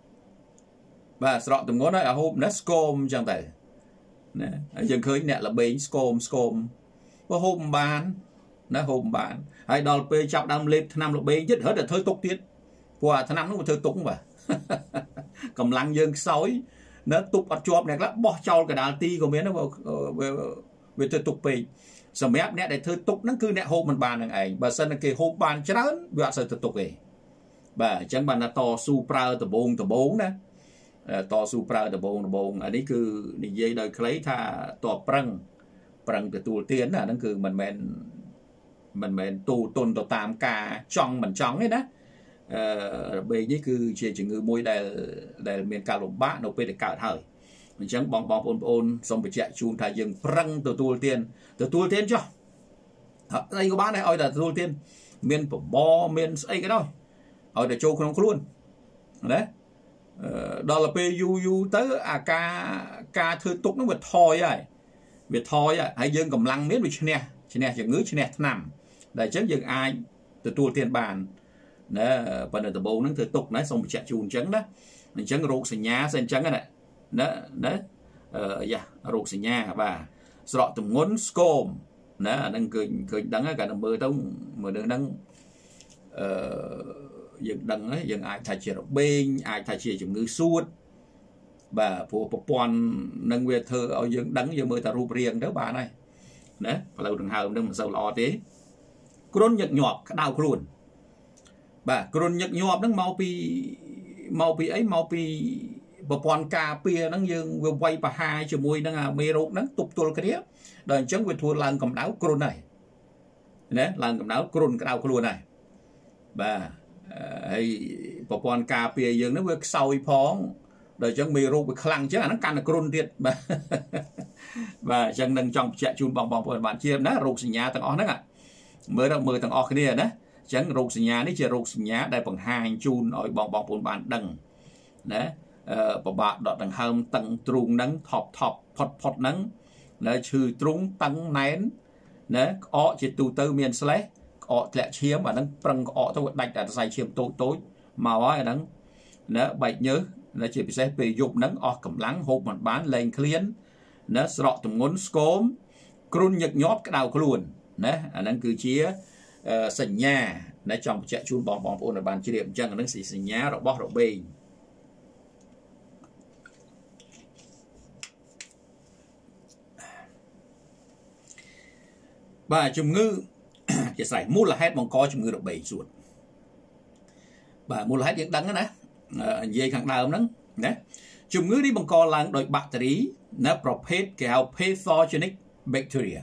và sọ tụi ngón nói ở hôm nó scom chẳng thể dừng khơi nè là bến scom scom có hôm bán nó hôm bán hay đòi pe chọc đâm lên năm lục bến nhất hết là thôi tục tiết qua tháng năm nó thôi tục mà cầm lăng dương sói nó tục ở chuột này lắm bỏ cho cái đàn ti của miếng nó về về thôi tục pe sầm mép nè để thôi tục nó cứ nè hôm mình bàn thằng ấy bà sân cái hôm bàn cho lớn vợ sợ thôi tục về bà chẳng bàn là to su pra từ bốn từ bốn nè to super từ bồn bồn anh ấy cứ đi dây đời lấy tha to prang bằng từ tu tiến là nó cứ mình mình mình mình tu tôn tu tam ca trong mình trong ấy đó bây giờ cứ chỉ chỉ người môi để để miền cao lục bát nó về để cả thời mình chẳng bong bong ôn ôn xong bị chạy chun thay dừng prăng từ tu tiên từ tu tiên cho đây có bác này ơi là tu tiên miền bò miền ấy cái đó ơi để châu không luôn đấy đó là pe yu yu tới à ca ca thư tục nó vượt thôi vậy vượt thôi vậy hãy dừng cầm lăng miết bị chèn chèn chèn ngứa chèn nằm để chấn dừng ai từ tu tiên bàn đó phần từ bộ nó thư tục đấy xong bị chạy chun chấn đó mình chấn ruột sình nhá sen chấn cái này đó đó ờ dạ ruột sình nhá và sọ tụm ngón scom đó đang cười cười đắng cả đồng bờ tông mà đường đắng dựng đằng ấy dựng ai thay chia bên ai thay chia chừng ngư suốt và phụ phụ quan nâng về thơ ở dựng đắng giờ mười ta rùa riêng đó bà này đấy và lâu đừng hào đừng sâu lò thế côn nhật nhọp đau luôn bà côn nhật nhọp nó mau pi mau pi ấy mau pi phụ quan cà pia nó dừng vừa quay bà hai cho mùi nó mê rốt nó tục tuột cái đấy đời chống về thua lần cầm đáo côn này đấy lần cầm đáo côn cái đau luôn này bà hay bộ quan cà phê dương nó vừa sau phong đời chẳng mì rô bị khăng chứ nó căn là cồn thiệt và và chẳng nâng trong chạy chun bong bong của bạn chia đó rô sinh nhà tầng ó đó ạ mới đâu mười tầng ó cái này đó chẳng rô sinh nhà đấy chỉ rô sinh nhà đây bằng hai chun ở bong bong của bạn đằng đấy bộ bạn đọt đằng hông tầng trùng nắng thọp thọp phật phật nắng đấy trừ trúng tăng nén đấy ó chỉ tu tư miền sle họ lẹ chiếm và nâng prăng họ tôi đánh là sai chiếm tối tối mà nói nâng nó bạch nhớ nó chỉ bị sẽ bị dục nâng họ cầm lắng hộp mặt bán lên client nó sọ tụm ngón scom côn nhật nhóp cái đầu luôn đấy nâng cứ chia sành nhà nó trong chạy chun bong bong ôn là bàn chỉ điểm chân nó xì sành nhà rồi bóc rồi bền bà chùm ngư chỉ xài mua là hết bằng coi chùm ngư được bảy ruột bà mua là hết những đắng đó nè dây khẳng đào đó nè chùm ngư đi bằng co là đội bacteria nó prophet kéo pathogenic bacteria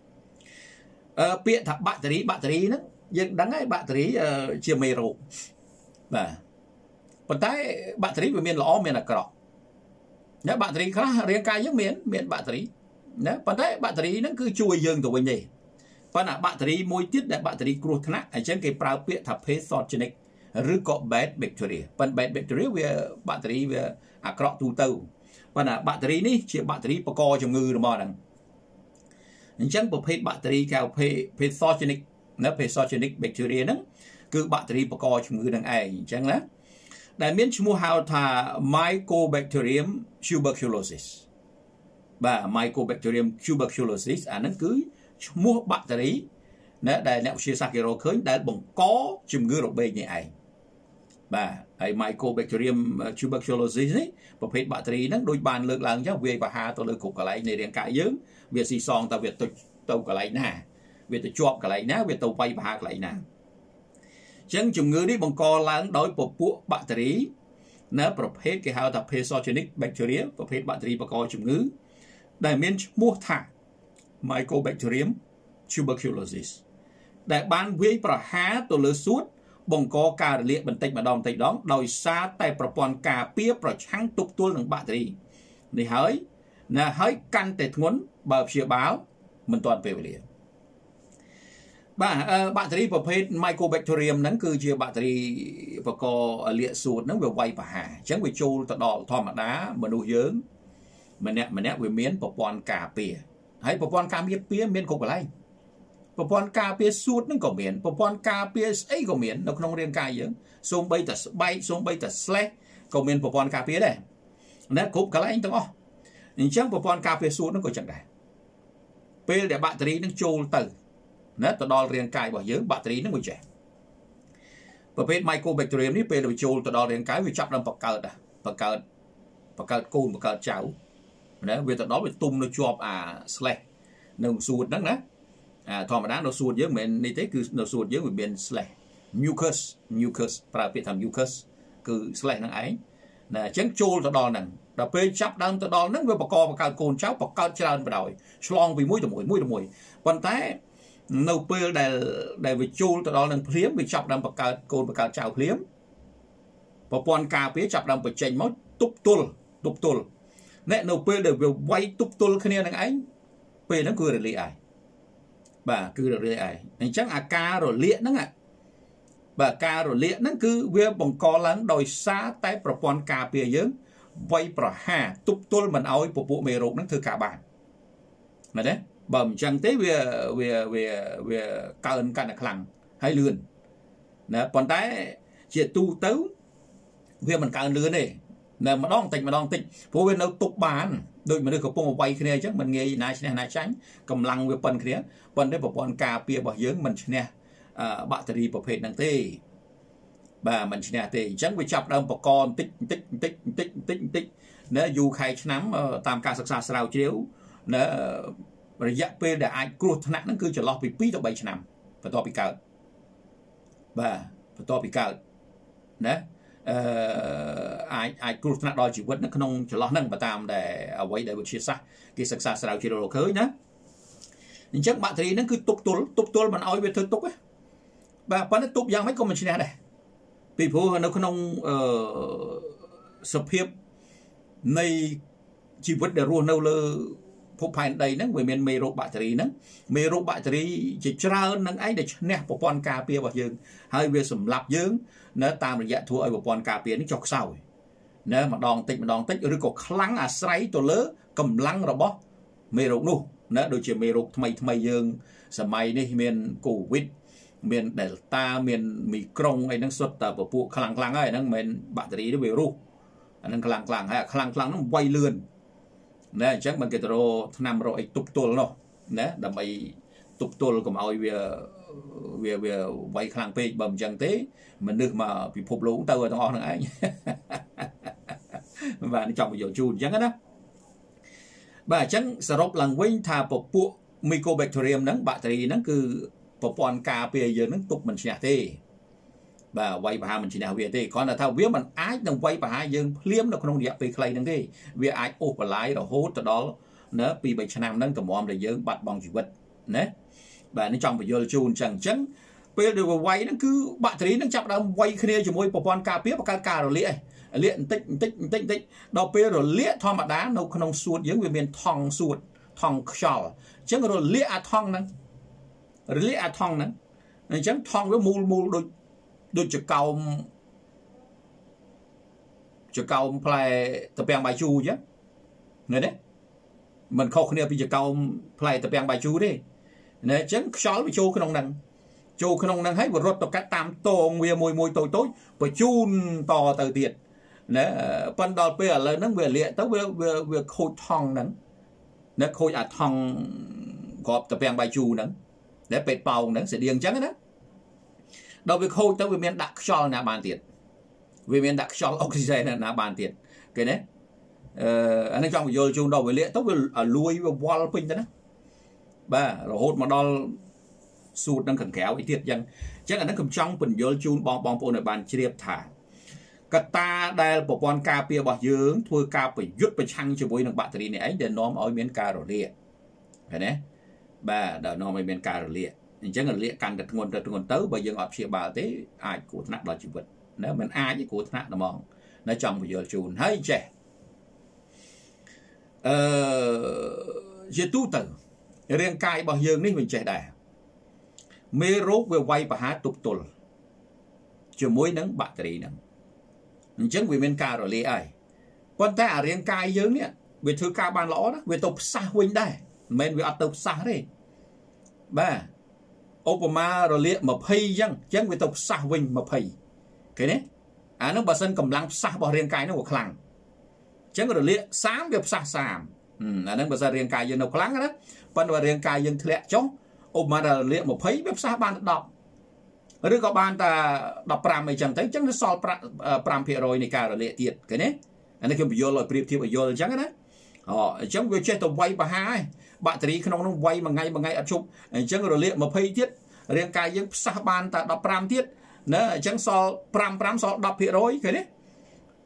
bịa thật bacteria bacteria nó nhưng đắng ấy bacteria chia mê rộ và phần tay bacteria về miền lõ miền là cọ nhớ bacteria khá riêng cai nhất miền miền bacteria nhớ phần tay bacteria nó cứ chui dương tụi mình gì phần là bacteria môi tiết là bacteria cruthna ở trên cái prao bịa thật pathogenic rứa có bad bacteria phần bad bacteria về bacteria về à cọ tu tàu phần là bacteria ní chỉ bacteria bạc co trong ngư rồi mà đằng chẳng bộ phết bacteria cao pathogenic nó pathogenic bacteria đó cứ bacteria bạc co trong ngư đằng ai chẳng lá đại miễn chúng hào thà Mycobacterium tuberculosis và Mycobacterium tuberculosis à nó cứ mua bacteria nó đại nẹo chia sạc rồi khơi đại bằng có chùm ngư rồi bề như ai và hay Mycobacterium tuberculosis ấy bộ phết bacteria nó đôi bàn lực lần chứ về và hà tôi lực cục cả lại này đèn cãi dướng việc xì son ta việc tôi tàu cả lại nè việc tôi chọp cả lại nè việc tàu bay và hà lại nè chẳng chùm ngư đi bằng co láng đối bộ bộ bacteria nó prophet cái hào tập pathogenic bacteria prophet bacteria và co chùm ngư đại miễn mua thả Mycobacterium tuberculosis đại ban với bà há tổ lơ suốt bằng co cà liệt bình tĩnh mà đòn tịch đó đòi xa tại propon cà pía bà trắng tục tuôn bằng bacteria này hỡi là hỡi căn tệ ngốn bà chia báo mình toàn về liền bà bacteria prophet Mycobacterium nó cứ chia bacteria và co liệt suốt nó về quay và hà chẳng về châu ta đỏ thò mặt đá mà nuôi dưỡng mình nè mình nè về miến propon cà pía hay propon cà pía pía miến cục lại propon cà pía suốt nó có miến propon cà pía ấy có miến nó không riêng cài dưỡng xuống bay ta bay xuống bay ta slash có miến propon cà pía đây nè cục cái lại anh tao nhưng chẳng propon cà pía suốt nó có chẳng đại pê để bacteria nó châu từ nó ta đo riêng cài bảo dưỡng bacteria nó mới trẻ và bên Mycobacterium ní pê để châu ta đo riêng cái vì chắp làm bạc cợt à bạc cợt bạc cợt côn bạc cợt chảo đấy vì ta đó bị tung nó chọp à slash nó suốt đó nè à thò mà đá nó suốt với mình như thế cứ nó suốt với người bên slash mucus mucus para bị thành mucus cứ slash nó ấy nè chẳng chôn từ đó nè đã phê chấp đang từ đó nè với bà con bà cao cồn cháu bà cao tràn bà đòi slong vì mũi từ mũi mũi từ mũi còn té nấu phê để để về chôn từ đó nè phím vì chấp đang bà cao cồn bà cao chào phím bà con cà phê chấp đang bà chênh mất túc tull túc tull nè nấu phê để về quay túc tull cái này nè anh phê nó cười được ai bà cứ được ai nên chắc à ca rồi liệt đó ạ bà ca rồi liệt nó cứ về bằng co lắng đòi xa tay bà con cà phê dưỡng vay bà hà túc tull mình ôi bộ bộ mê rộp nó thư cả bạn mà đấy bầm chẳng tế về về về về cao ơn cả nạc lăng hay lươn nè còn tay chỉ tu tấu về mình cao ơn lươn này nè mà đong tình mà đong tình phố bên đâu tục bán đôi mà được có phong vay cái này chắc mình nghe này này này tránh cầm lăng về phần kia phần đấy bảo con cà phê bảo dưỡng mình nè bạn thì bảo phê năng tê bà mình nè tê chẳng bị chọc đâu bảo con tích tích tích tích tích tích nếu dù khai nắm tam ca sắc xa sao chiếu nếu rồi dạy phê để ai cột nặng nó cứ chỉ lo bị pi tới bảy năm và to bị cào bà và to bị cào đấy ai ai cột nặng đòi chỉ quên nó không chỉ lo nâng và tam để ở quay để chia sẻ cái sắc xa sao chiếu rồi khơi nhá nhưng chắc bạn thì nó cứ tục tuột tục tuột mình nói về thôi tục ấy bà vẫn nó tục giang mấy con mình xin này vì phố nó không sập hiệp này chỉ vật để ruộng đâu lơ phục hành đầy nắng về miền mê rô battery nắng mê rô battery chỉ trao nắng ấy để nè bộ con cà phê vào dương hay về sầm lạp dương nó tam là dạ thua ở bộ con cà phê nó chọc sau nếu mà đòn tích mà đòn tích rồi có kháng à sấy tổ lỡ cầm lăng rồi bó mê rô nu nó đôi chỉ mê rô thay thay dương sầm mày đi miền Covid miền Delta miền Micron ấy năng xuất từ bộ kháng kháng ấy năng miền battery nó về ru năng kháng kháng hay kháng kháng nó quay lươn nè chắc bằng cái đồ năm rồi tục tull nó nè đầm bay tục tull cũng ao về về về vay khang pe bầm chẳng thế mình được mà bị phục lũ tao ở thằng này và nó chọn bây chun chẳng đó bà chẳng srop lần quên thà bộ bộ mycobacterium nắng battery nắng cứ bộ con cà phê giờ nắng tục mình sẽ thế và quay bà mình chỉ nào về thế còn là thao viết mình ái đồng quay bà hai dương liếm nó không đẹp về clay năng thế vì ái ốp và lái rồi hốt từ đó nữa vì bảy trăm năm nâng tầm mồm để dương bật bằng chỉ vật nè và nó trong phải vô chun chẳng chắn bây giờ quay nó cứ bạn thấy nó chậm đâu quay khi này chỉ môi bộ con cà phê và cà rồi liệ liện tích tích tích tích đầu bây rồi liệ thong mặt đá nó không suốt giống về miền thong suốt thong shell chẳng rồi liệ thong nè liệ thong nè chẳng thong với mù mù đôi đôi chữ cầu chữ cầu play tập bèn bài chu chứ này đấy mình khôngគ្នាពីchữ cầu play tập bèn bài chu đi này chẳng xóa với chu cái nông năng chu cái nông năng hết vừa rốt tập cách tam tô nguyên môi môi tối tối và chun to từ tiệt nè ban đầu bây giờ là nó về liệt tới về về về khôi thong nắng nè khôi à thong gọp tập bèn bài chu nắng để bệt bầu nắng sẽ điên trắng đó đâu việc khôi tới miền đặc cho là bàn tiền vì miền đặc cho oxygen là bàn tiền cái đấy anh ấy trong video chung đầu về lệ tốc ở lui và wall pin đó ba rồi hốt mà đo sụt đang khẩn kéo ý tiết dân chắc là nó cầm trong phần vô chung bong bong phone ở bàn chia thả cả ta đây bộ con cà phê bảo dưỡng thôi cà phải dứtไปชั่งcho bôi năng bạn thì này ấy để nó ở miền cà rồi lệ cái đấy ba để nó ở miền cà rồi lệ chẳng là lệ càng được nguồn được nguồn tới bây giờ họ chia bà thế ai của thằng đó chỉ vật nếu mình ai với của thằng đó mong nó trong bây giờ chùn hay trẻ giờ tu tử riêng cài bao giờ ní mình trẻ đẻ mê rốt về quay và há tục tuần chưa mối nắng bạc thì nắng chẳng vì mình cà rồi lệ ai quan ta à riêng cài dưỡng nhé về thứ ca ban lõ đó về tục xa huynh đây mình về tục xa đi ba Obama rồi liệt mà pay dân chẳng về tục xa huynh mà pay cái đấy à nó bà sân cầm lăng xa bỏ riêng cài nó một khăn chẳng rồi liệt sáng việc xa xàm à nó bà sân riêng cài dân nó khăn đó phần và riêng cài dân lẹ chó Obama rồi liệt một pay việc xa ban đọc rồi có ban ta đọc pram mấy chẳng thấy chẳng nó so pram phía rồi này cả rồi liệt tiệt cái đấy anh ấy không bị vô rồi priệp thiệp ở vô chẳng đó họ chẳng về chơi tàu quay bà hai bạn thì không nó quay mà ngay mà ngay áp chụp chẳng rồi liệt mà pay tiết riêng cài dân xa ban ta đọc pram tiết nữa chẳng so pram pram so đọc phía rồi cái đấy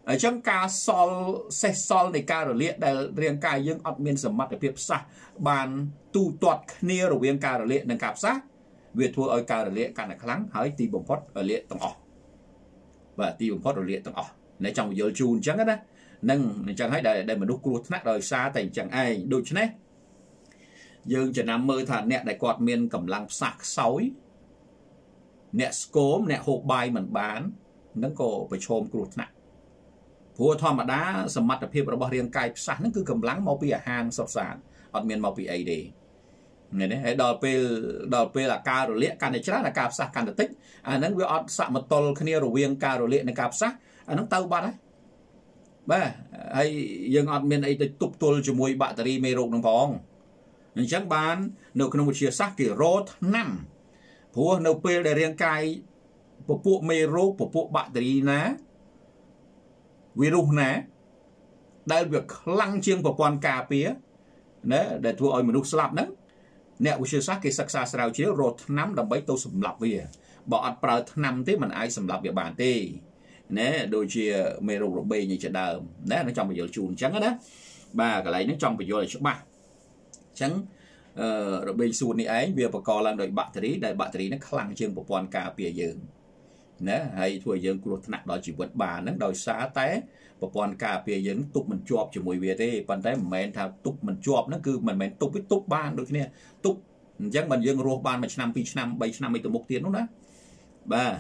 ở trong ca sol xe sol này ca rồi liệt đại riêng ca dương ọt miên sầm mặt để phiệp sa bàn tu toát nia rồi riêng ca rồi liệt nâng cạp sát việc thua ở ca rồi liệt ca này kháng hỏi ti bồng phốt ở liệt tầng ọ và ti bồng phốt ở liệt tầng ọในtrong giờ chun chẳng á nâng chẳng hay để để mà đúc cột nát đời xa thành chẳng ai đôi chứ nè dương chỉ nằm mơ thà nè đại quạt miên cầm lăng sạc sói nè scốm nè hộp bài mình bán nó có phải chôm cột nátพวกทอมดาสมัติเพียบระบบเรียงกายสารนั่นคือกำลังมอปีอาหารสดสารอดเมียนมอปีไอเดียเนี่ยนะดอลเปลดอลเปลการโรเลียการในชนะในกาบซักการติดอันนั้นวิออดสามตอลคเนียรเวียงการโรเลียในกาบซักอันนั้นเต้าบ้านนะบ้าไอยังอดเมียนไอติดตุบตัวจมูกแบตเตอรี่เมรุน้ำพองนั่นจังบ้านเนื้อขนมเชียซักกี่โรดน้ำพวกเนื้อเปลในเรียงกายปะปุ๊เมรุปะปุ๊แบตเตอรี่นะวิรุณนะได้เบียกคลั่งเชียงปะปอนกาเปียนะได้ทัวร์มนุษย์สลับนั้นเนี่ยวิชาสักกิศักษาสาวเชี่ยวรถน้ำดับใบโตสำหรับเวียบอกอัดปลาน้ำที่มันไอสำหรับแบบบานตีเนี่ยโดยเชี่ยเมรุโรเบย์ยังจะเดิมเนี่ยในจอมประโยชน์จูนจังนะบ้าอะไรในจอมประโยชน์อะไรชุบบ้าจังเอ่อโรเบย์สูตรนี้ไอ้เบียประกอบลังโดยแบตเตอรี่ได้แบตเตอรี่นั้นคลั่งเชียงปะปอนกาเปียยืนนะให้ทัวร์ยังกรุธนักโดยจีบวัดบานนั้นโดยสาแต่ปปอนกาเปียยังตุกมันจอบจมูกเวียที่ปันแต่แมนถ้าตุกมันจอบนั่นคือมันแมนตุกไปตุกบานโดยเนี่ยตุกยังมันยังรัวบานมาชนำปีชนำใบชนำไม่ตัวมุกเตียนนู้นนะบ้า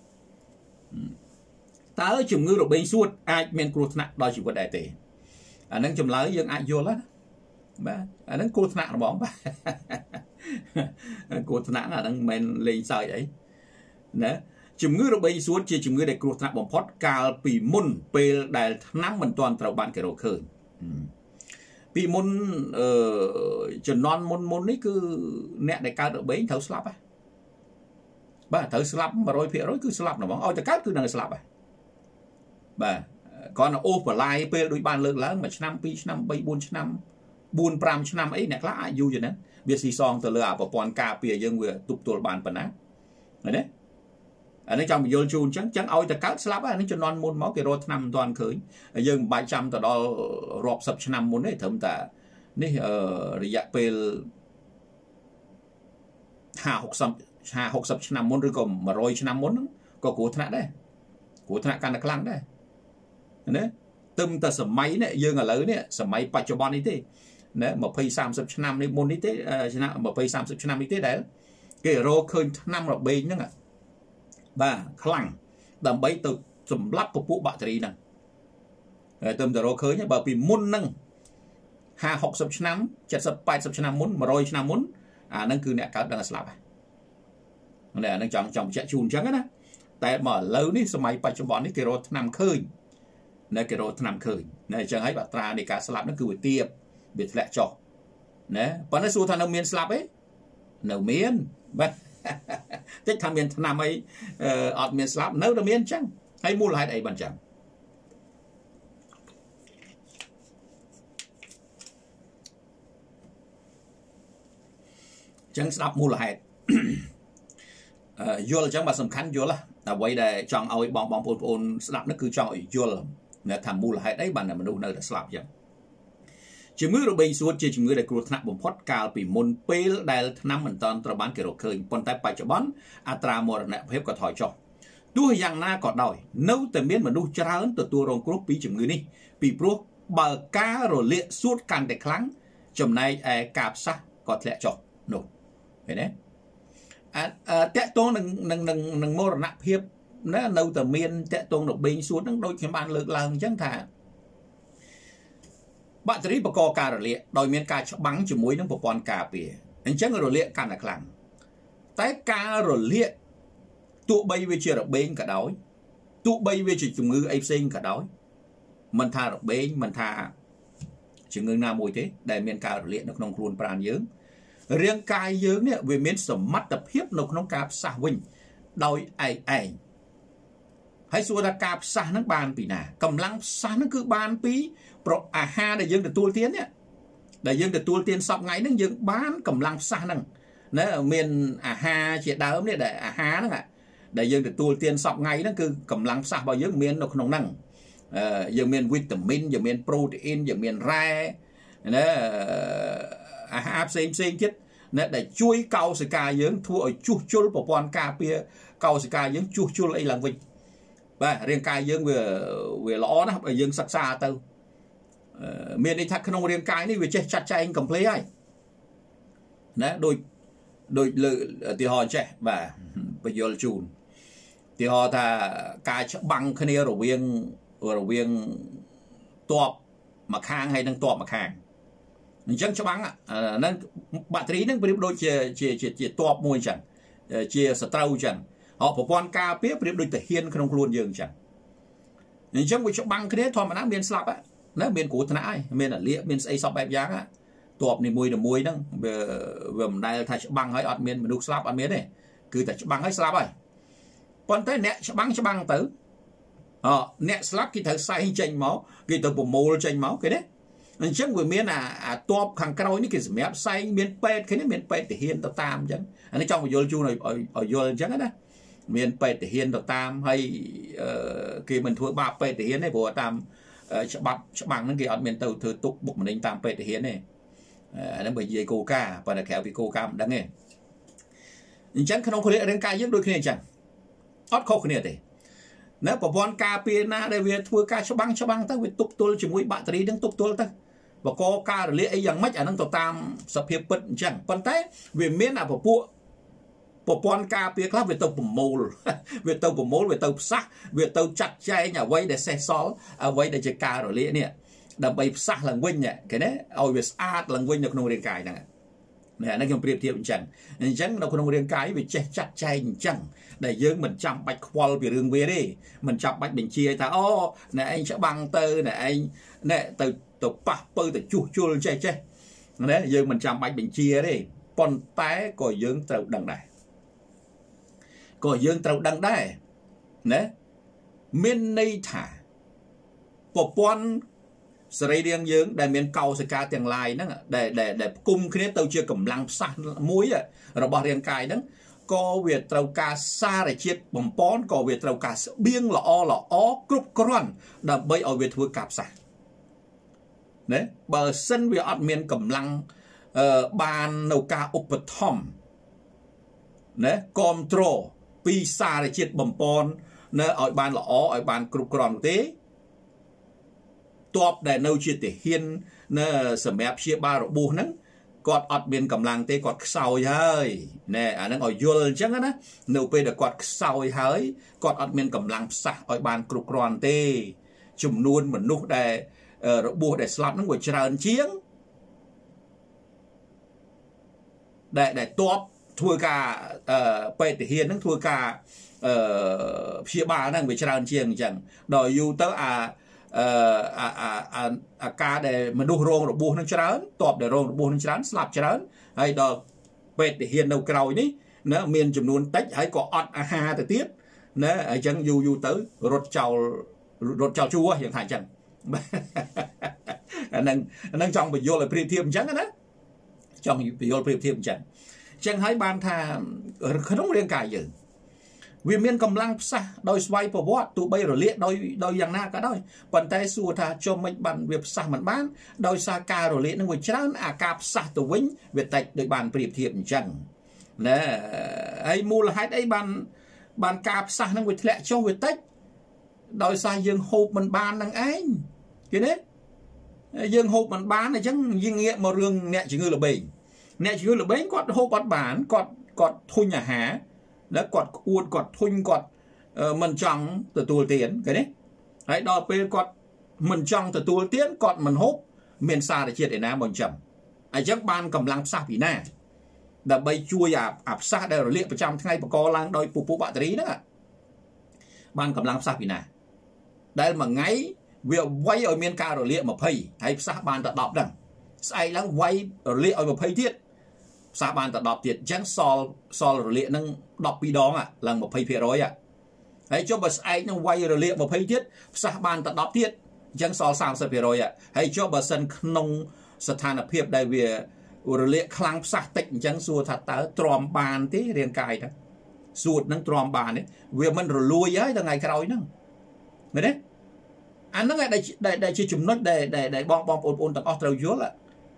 ตาจุ่มมือเราเบย์สุดไอเมนกรุธนักโดยจีบวัดได้เตะอันนั้นจุ่มเลยยังไอโยแล้วบ้าอันนั้นกรุธนักเราบอกบ้ากรุธนักอันนั้นแมนเลยใส่ไอ้นะจุ่มมือเราไปสวดเชี่ยจุ่มมือได้กรุธนักบ่มพอดกาลปีมุนเปลได้น้ำมันตอนตระบานเกโรเคินปีมุนเอ่อจนนอนมุนมุนนี่คือเนี่ยได้การเราไปเท่าสลับอ่ะบ้าเท่าสลับมาโรยเพียร้อยคือสลับนะบ้างเอาแต่การคือนั่งสลับอ่ะบ้าก่อนโอ้ปลายเปลโดยบานเลิกแล้วมาชนำปีชนำใบบุญชนำบุญปรามชนำไอ้เนี่ยละอายุอย่างนั้นเบียร์ซีซองตัวเรือปปอนกาเปียยังเวตุบตัวบานปนะเห็นไหมอันนี้จำโยนจูนจังจังเอาแต่การสลับอันนี้จะนอนมุนม้อเกโรทำตอนเคยยังใบจำแต่ดอรอบสับชนำมุนได้ถึงแต่นี่เอ่อระยะเปลห้าหกสับห้าหกสับชนำมุนหรือก็มาโรยชนำมุนก็กูถนัดได้กูถนัดการตะคลังได้เนี่ยตึมแต่สมัยเนี่ยยังอะไรเนี่ยสมัยปัจจุบันนี้ที่เนี่ยมาพีสามสับชนำในมุนนี้ที่ชนะมาพีสามสับชนำนี้ที่ได้เกโรเคยนำเราเบย์นั่งอ่ะบ้าคลั่งดำใบตึกสำลับกับพวกแบตเตอรี่นั่งเติมแต่เราเคยเนี่ยแบบปีมุนนั่งห้าหกสิบชนะเจ็ดสิบแปดสิบชนะมุนมาโรยชนะมุนอ่านั่นคือเนี่ยการดังสลับเนี่ยนั่งจังจังจะชูนจังนะแต่มาเล่านี่สมัยปัจจุบันนี่เกโรทนำเคยเนี่ยเกโรทนำเคยเนี่ยจังให้บัตราในการสลับนั่นคือเตียบเบียดแหลกจอกเนี่ยปนสูทานเมียนสลับเอ้เนื้อเมียนบ้าจะทำเมียนทำไมอดเมียนสลับเนื้อเมียนจังให้มูลหายไอ้บันจังจังสลับมูลหายยัวจังมาสำคัญยัวละแต่ไว้ได้จังเอาไอ้บองบองปูนปูนสลับนั่นคือจังไอ้ยัวเนี่ยทำมูลหายได้บันเนี่ยมันดูเนื้อสลับจังจมือเราไปสวดจมือได้กรุธนักบ่มพอดกาลปีมุนเปลได้น้ำมันตอนตระบานเกโรเคยปนแต่ปัจจุบันอัตรามรณะเพียบกับถอยจอด้วยอย่างน่าก็ได้นู้แต่เมียนมันดูจรานตัวตัวรองกรุ๊ปปีจมือนี่ปีพวกเบิกกาโรเละสวดกันแต่ครั้งจำในไอ้กาบซะก็แหละจอหนูเห็นไหมอ่าเตะตรงหนึ่งหนึ่งหนึ่งหนึ่งมรณะเพียบนะนู้แต่เมียนเตะตรงดอกเบงสวดนั่งโดยเขียนบานเลิกลางจังถ่าแบตเตอรี่ประกอบการโรเลียโดยมีการบังจมูกนั่งปปอนกาเปียอันเช่นโรเลียกันละครั้งแต่การโรเลียตัวใบเวชระเบงกระดอยตัวใบเวชจมูกไอซิงกระดอยมันทาระเบงมันทาจมูกหน้ามวยเต้ได้มีการโรเลียนักนองครูนปราณเยอะเรียงกายเยอะเนี่ยเวมีสมัติเพียบนักนองกาบสาวิญโดยไอไอให้ส่วนกาบสานักบานปีนากำลังสานั่นคือบานปีเพราะอาหารได้ยังแต่ตัวเตี้ยเนี่ยได้ยังแต่ตัวเตี้ยสอบไงนั่งยังบ้านกำลังสานั่งเนี่ยเมียนอาหารเฉียดดาวเนี่ยได้อาหารนั่งอ่ะได้ยังแต่ตัวเตี้ยสอบไงนั่นคือกำลังสาบ่ยังเมียนนกนองนั่งយើងមានវីតាមីនយើងមានប្រូតេអ៊ីនយើងមានរ៉ែណាអាហារផ្សេងផ្សេងទៀតណាដែលជួយកោសិកាយើងធ្វើឲ្យជួសជុលប្រព័ន្ធការពារកោសិកាយើងជួសជុលអីឡើងវិញបាទរាងកាយយើងវាវាល្អណាស់បើយើងសិក្សាទៅមានន័យថាក្នុងរាងកាយនេះវាចេះចាត់ចែងកំ pl ហើយណាដូចដូចលើឧទាហរណ៍ចេះបាទបញ្យល់ជូនឧទាហរណ៍ថាការច្បាំងគ្នារវាងរវាងតបមួយខាងហើយនឹងតបមួយខាងអញ្ចឹងច្បាំងហ្នឹងបាក់តេរីហ្នឹងប្រៀបដូចជាជាជាតបមួយអញ្ចឹងជាសត្រូវអញ្ចឹងអបប្រព័ន្ធការពារប្រៀបដូចទាហានក្នុងខ្លួនយើងអញ្ចឹងអញ្ចឹងវាច្បាំងគ្នាធម្មតាមានស្លាប់ណាមានគ្រោះថ្នាក់ហើយមានអាលៀកមានស្អីសពបែបយ៉ាងតបនីមួយៗហ្នឹងវាវាមិនដែលថាច្បាំងហើយអត់មានមនុស្សស្លាប់អត់មានទេគឺតែច្បាំងហើយស្លាប់ហើយប៉ុន្តែអ្នកច្បាំងច្បាំងទៅអអ្នកស្លាប់គេត្រូវសែងចេញមកគេទៅប្រមូលចេញមកគេទេអញ្ចឹងវាមានអាអាតបខាងក្រោយនេះគេសម្រាប់សែងមានពេទ្យគេនេះមានពេទ្យទាហានទៅតាមអញ្ចឹងអានេះចង់បញ្យល់ជូនឲ្យឲ្យយល់អញ្ចឹងណាមានពេទ្យទាហានទៅតាមហើយគេមិនធ្វើបាបពេទ្យទាហានទេព្រោះតាមច្បាប់ច្បាំងហ្នឹងគេអត់មានទៅធ្វើទុកបុកម្នេញតាមពេទ្យទាហានទេអាហ្នឹងបើនិយាយកូកាប៉ុន្តែក្រៅពីកូកាមិនដឹងទេអញ្ចឹងក្នុងគម្លាតរាងកាយយើងដូចគ្នាអញ្ចឹងអត់ខុសគ្នាទេនៅប្រព័ន្ធការពារណាដែលវាធ្វើការច្បាំងច្បាំងទៅវាទប់ទល់ជាមួយបាក់តេរីនឹងទប់ទល់ទៅបកកការរលាកអីយ៉ាងម៉េចអានឹងទៅតាមសភាពពិតអញ្ចឹងប៉ុន្តែវាមានអាពពួកប្រព័ន្ធការពារខ្លះវាទៅប្រមូលវាទៅប្រមូលវាទៅផ្សះវាទៅចាត់ចែងអ្វីដែលសេះសល់អ្វីដែលជាការរលាកនេះដើម្បីផ្សះឡើងវិញគេណាឲ្យវាស្អាតឡើងវិញនៅក្នុងរាងកាយហ្នឹងនេះអានេះខ្ញុំប្រៀបធៀបអញ្ចឹងអញ្ចឹងនៅក្នុងរាងកាយវាចេះចាត់ចែងអញ្ចឹងដែលយើងមិនចាំបាច់ខ្វល់ពីរឿងវាទេមិនចាំបាច់បញ្ជាថាអូអ្នកឯងច្បាំងទៅអ្នកឯងអ្នកទៅទៅប៉ះពើទៅជួសជុលចេះចេះណាយើងមិនចាំបាច់បញ្ជាទេប៉ុន្តែក៏យើងត្រូវដឹងដែរក៏យើងត្រូវដឹងដែរណាមានន័យថាប្រព័ន្ធសរីរាង្គយើងដែលមានកោសិកាទាំងឡាយហ្នឹងដែលដែលផ្គុំគ្នាទៅជាកម្លាំងផ្សះមួយរបស់រាងកាយហ្នឹងក៏វាត្រូវការសារជាតិបំពន់ក៏វាត្រូវការស្បៀងល្អល្អគ្រប់គ្រាន់ដើម្បីឲ្យវាធ្វើការផ្សះណាបើសិនវាអត់មានកម្លាំងអឺបាននៅការឧបត្ថម្ភណាគ្រប់គ្រងពីសារជាតិបំពន់ណាឲ្យបានល្អឲ្យបានគ្រប់គ្រាន់ទេតបដែលនៅជាទាហាននៅសម្រាប់ព្យាបាលរបួសហ្នឹងគាត់អត់មានកម្លាំងទេគាត់ខ្សោយហើយណែអាហ្នឹងឲ្យយល់អញ្ចឹងណានៅពេលដែលគាត់ខ្សោយហើយគាត់អត់មានកម្លាំងផ្សះឲ្យបានគ្រប់គ្រាន់ទេចំនួនមនុស្សដែលរបួសដែលស្លាប់ហ្នឹងវាច្រើនជាងដែលដែលតបធ្វើការពេទ្យទាហានហ្នឹងធ្វើការព្យាបាលហ្នឹងវាច្រើនជាងអញ្ចឹងដល់យូរទៅអាអឺអាអាអាការដែលមនុស្សរងរបួសនឹងច្រើនតបដែលរងរបួសនឹងច្រើនស្លាប់ច្រើនហើយដល់ពេទ្យទាហាននៅក្រោយនេះណាមានចំនួនតិចហើយក៏អត់អាហារទៅទៀតណាអញ្ចឹងយូរយូរទៅរត់ចោលរត់ចោលជួយ៉ាងថាអញ្ចឹងអានឹងអានឹងចង់បញ្យល់ឲ្យប្រៀបធៀបអញ្ចឹងណាចង់បញ្យល់ប្រៀបធៀបអញ្ចឹងអញ្ចឹងហើយបានថាក្នុងរាងកាយយើងវាមានកម្លាំងផ្សះដោយស្វ័យប្រវត្តិទោះបីរលាកដោយដោយយ៉ាងណាក៏ដោយប៉ុន្តែសួរថាចុះមិនបានវាផ្សះមិនបានដោយសារការរលាកនឹងវាច្រើនអាការផ្សះទៅវិញវាតិចដោយបានប្រៀបធៀបអញ្ចឹងណាហើយមូលហេតុអីបានបានការផ្សះនឹងវាធ្លាក់ចុះវាតិចដោយសារយើងហូបមិនបាននឹងឯងគេទេយើងហូបមិនបានអញ្ចឹងយើងងាកមករឿងអ្នកជំងឺល្បែងអ្នកជំងឺល្បែងគាត់ហូបអត់បានគាត់គាត់ធុញអាហារแล้วគាត់ក្អួតគាត់ធុញគាត់មិនចង់ទទួលទានឃើញទេហើយដល់ពេលគាត់មិនចង់ទទួលទានគាត់មិនហូបមានសារជាតិឯណាមកចាំអញ្ចឹងបានកម្លាំងផ្សះពីណាដើម្បីជួយអាអាផ្សះដែលរលាកប្រចាំថ្ងៃបកកឡើងដោយពពុះបាក់តេរីហ្នឹងបានកម្លាំងផ្សះពីណាដែលមួយថ្ងៃវាវាយឲ្យមានការរលាកยี่สิบហើយផ្សះបានតែដប់ហ្នឹងស្អែកឡើងវាយរលាកឲ្យยี่สิบទៀតផ្សះបានតែដប់ទៀតអញ្ចឹងសល់សល់រលាកហ្នឹងដប់ពីរដងឡើងยี่สิบភាគរយហើយចុះបើស្អែកនឹងវាយរលាកยี่สิบទៀតផ្សះបានតែដប់ទៀតអញ្ចឹងសល់สามสิบភាគរយហើយចុះបើសិនក្នុងស្ថានភាពដែលវារលាកខ្លាំងផ្សះតិចអញ្ចឹងសួរថាតើទ្រាំបានទេរាងកាយហ្នឹងសួរនឹងទ្រាំបានទេវាមិនរលួយហើយថ្ងៃក្រោយហ្នឹងមែនទេ anh nó ngay đây đây chỉ chùm nói để để để bong bong ôn ôn tận Australia là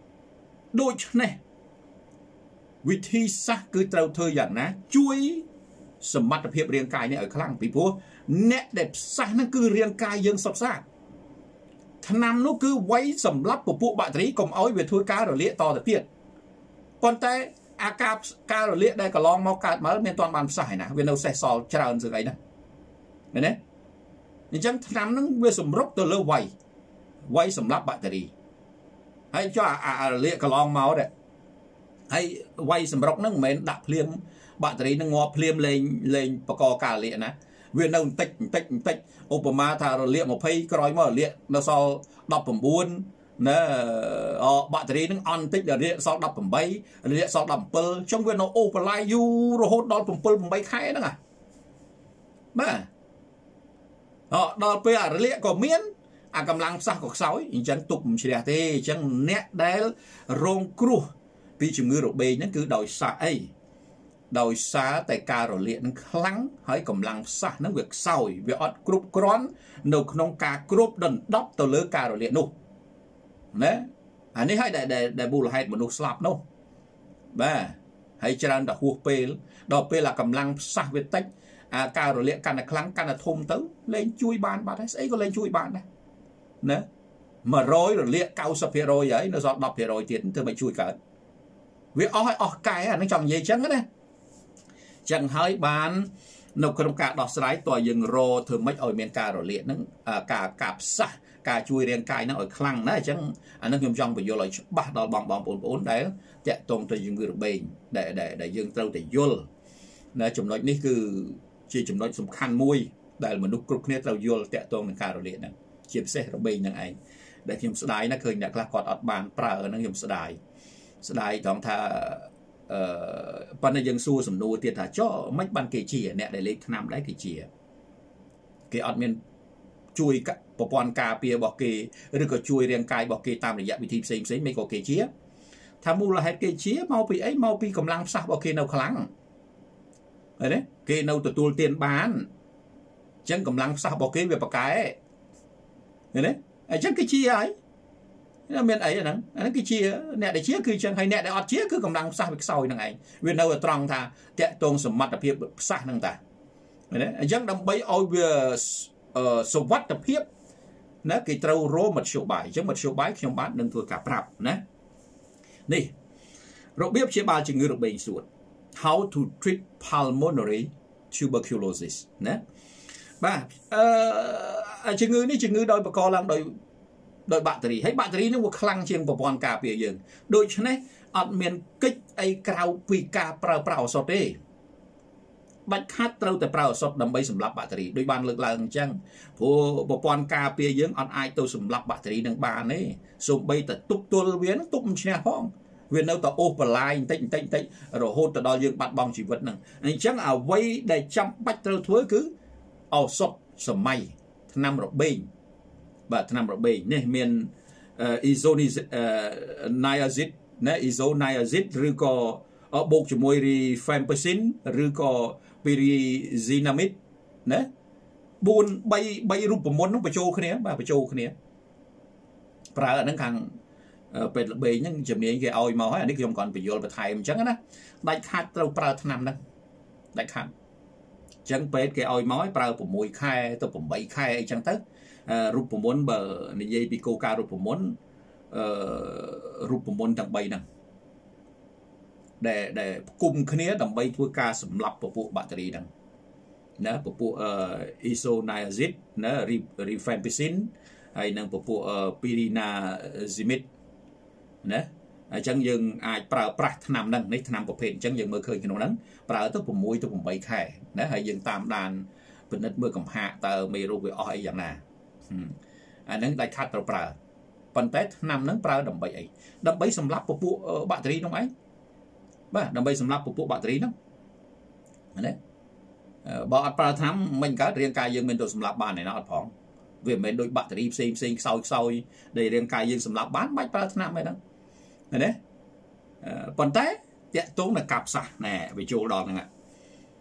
đôi nàyวิธีซะคือเราเธออย่างนะช่วยสมรรถภาพเรียงกายเนี่ยởข้างปีพวกเน็ตเด็ดซะนั่นคือเรียงกายยังสดซะทนำนู้คือไว้สำหรับปุ๊บบัตรีกลมเอาไว้เวทัวการเราเลี้ยต่อแต่เพียรปนแต่อาการการเราเลี้ยได้ก็ลองมาการมาเมียนตอนบานสายนะเวลาใส่ซอลเจริญสึกไงนะเห็นไหมอย่างเช่นทนำนั้นเวสมรบตัวเลือไว้ไว้สำหรับบัตรีให้เจ้าอาเลี้ยก็ลองเมาเด็ให้ไว้สำหรับนั่งเหม็นดับเพลียมบัตรีนั่งงอเพลียมเลงเลงประกอบการเลี้ยนะเวียนนั่งติดติดติดอุปมาถ้าเราเลี้ยมาเพย์กรอยมาเลี้ยเราซอดับผมบุญนะอ๋อบัตรีนั่งอันติดเดี๋ยวเลี้ยซอดับผมใบเลี้ยซอดับเปิลช่วงเวียนเราโอเปไลยูโรโฮดดอลผมเปิลผมใบไข่นั่งอ่ะมาอ๋อดอลเปียเลี้ยก็เมียนอากำลังซักกอกเสาอย่างจังตุกผมเชียร์เต้จังเนี้ยได้โรงครูปีจุมือรบเบนั่นคือดอยสายดอยสาแต่การเราเลี้ยนั้นครั้งให้กำลังซักนั้นเวียกเศร้าเวียอดกรุบกร้อนนกนงกากรุบดันดับตัวเลือการเราเลี้ยนู่นนะอันนี้ให้ได้ได้ได้บูรให้มนุษย์สลับนู่นบ้าให้จรันดอกหัวเปลดอกเปลละกำลังซักเวทต์การเราเลี้ยกันครั้งกันทมตื้อเล่นช่วยบานบานไอ้ก็เล่นช่วยบานนะนะมาร้อยเราเลี้ยเก้าสิบเพียร้อยอย่างนี้เราสอดดับเพียร้อยเตียนเธอไม่ช่วยกันเวียอ้อยออกไก่อ่ะนั่งจังยี่จังก็ได้จังให้บานนกกระดกดอกสไลด์ตัวยังโรเธอไม่เอาเมียนกาเราเลี้ยนั่งกากับซะกาช่วยเรียงกายนั่งเอาคลั่งนะจังอันนั้นยมจังไปโยเลยบ้าดอกบองบองปนปนได้จะตรงตัวยังมือเบนได้ได้ได้ยังเต้าแต่โยลนะจุดน้อยนี่คือชีจุดน้อยสำคัญมุ้ยได้เหมือนนุกกรุ๊ปเนี่ยเราโยลจะตรงในกาเราเลี้ยนั่งเชียบเซ่เราเบนยังไงได้ยมสไลด์นั่นเคยอยากละกอดอดบานปลาเออนั่งยมสไลด์สไลด์ตองท่าปัญญยังสู้สมนูเตียนถ้าจ่อไม่บันเกจีเนี่ยได้เล็กนำได้เกจีเกอดเมนช่วยกับปปอนกาเปียบอกเกหรือก็ช่วยเรียงกายบอกเกตามระยะวิธีเซ็งเซ็งไม่ก็เกจีถ้ามูลเหตุเกจีเมาปีไอ้เมาปีกำลังซักบอกเกนเอาครั้งอะไรเนี่ยเกนเอาตัวตัวเตียนบานจังกำลังซักบอกเกเวปากายเห็นไหมไอ้จังเกจีไอ้นั่นเป็นไอ้นั่นอันนั้นคือเชียเนี่ยได้เชียคือจังให้เนี่ยได้อดเชียคือกำลังซักไปซอยนั่งไงเวียนเอาตรังท่าเจะตรงสมบัติเพียบซักนั่งตาเห็นไหมยังดำใบเอาเวียสวัสดิ์เพียบนะกี่เต้าโรมัดโชบายจังมัดโชบายขยมบ้านหนึ่งตัวกับปรับนะนี่เราเบียบเชียบาจึงเงือกใบส่วน how to treat pulmonary tuberculosis นะบ้าเอ่อจึงเงือนี่จึงเงือโดยประกอบลังโดยโดยแบตเตอรี่ให้แบตเตอรี่นี่ว่าคลั่งเชียงปปอนกาเปียยังโดยฉะนั้นอัดเมียนกิจไอกราวปีกาเปล่าเปล่าสดเด้บัดคัดเราแต่เปล่าสดดำใบสำหรับแบตเตอรี่โดยบานเลือกลางจังผู้ปปอนกาเปียยังอัดไอตัวสำหรับแบตเตอรี่ดังบานนี่ส่งใบแต่ตุกตัวเวียนตุกมันเชียพ้องเวียนเอาแต่โอเปอร์ไลน์ติงติงติงเราโหดแต่ดอยยังบัดบองชีวิตนั่งอันจังเอาไว้ได้จำบัดเราทั่วคือเอาสดสมัยนำเราเบงบัดนำเราเบงเนี่ยเมียนอิโซนิไนอาซิดนะอิโซไนอาซิดหรือก็บวกจมวยรีแฟมเปอร์ซินหรือก็ปิริซีนามิดนะบุญใบใบรูปประมวลต้องไปโจขนี้มาไปโจขนี้ปลาอันนั้นขังเป็นเบยยังจำเนียงแกเอาอีมาให้อันนี้คือก่อนไปโยนไปไทยมันจังนะได้ขาดเราปลาทนำนั่นได้ขาดจังเป็ดแกเอาอีมาให้ปลาผมมวยไข่ตัวผมใบไข่จังตึ๊รูปผมม้วนเบอร์ในยี่ปีโกการูปผมม้วนรูปผมม้วนต่างใบนั่งแต่แต่กลุ่มคณีต่างใบทั่วกาสำหรับปปุแบตเตอรี่นั่งนะปปุอิโซไนอาซิดนะรีรีแฟนพิซินไอ้นั่งปปุปิรินาซิมิดนะจังยังไอปลาปลาทนำนั่งในทนำประเภทจังยังเมื่อเคยกินตรงนั้นปลาตัวผมมวยตัวผมใบไข่นะไอ้ยังตามดานเป็นนัดเมื่อกำหาแต่ไม่รู้ไปอ้อยอย่างน่ะอันนั้นได้คัดเราปลาปันเตสนำนั้นปลาดำใบไอ้ดำใบสำหรับปุ๊บแบตเตอรี่น้องไอ้บ้าดำใบสำหรับปุ๊บแบตเตอรี่น้องอันนี้บอกปลาทำมันก็เรียงกายยังเป็นตัวสำหรับบ้านในน้องผองเวียนเป็นโดยแบตเตอรี่เซ็งเซ็งเศร้าเศร้าได้เรียงกายยังสำหรับบ้านไม่ปลาทำไม่นั่งอันนี้ปันเตสเจ้าตรงนั้นกับสะแน่ไปโจดอกนั่นแหละ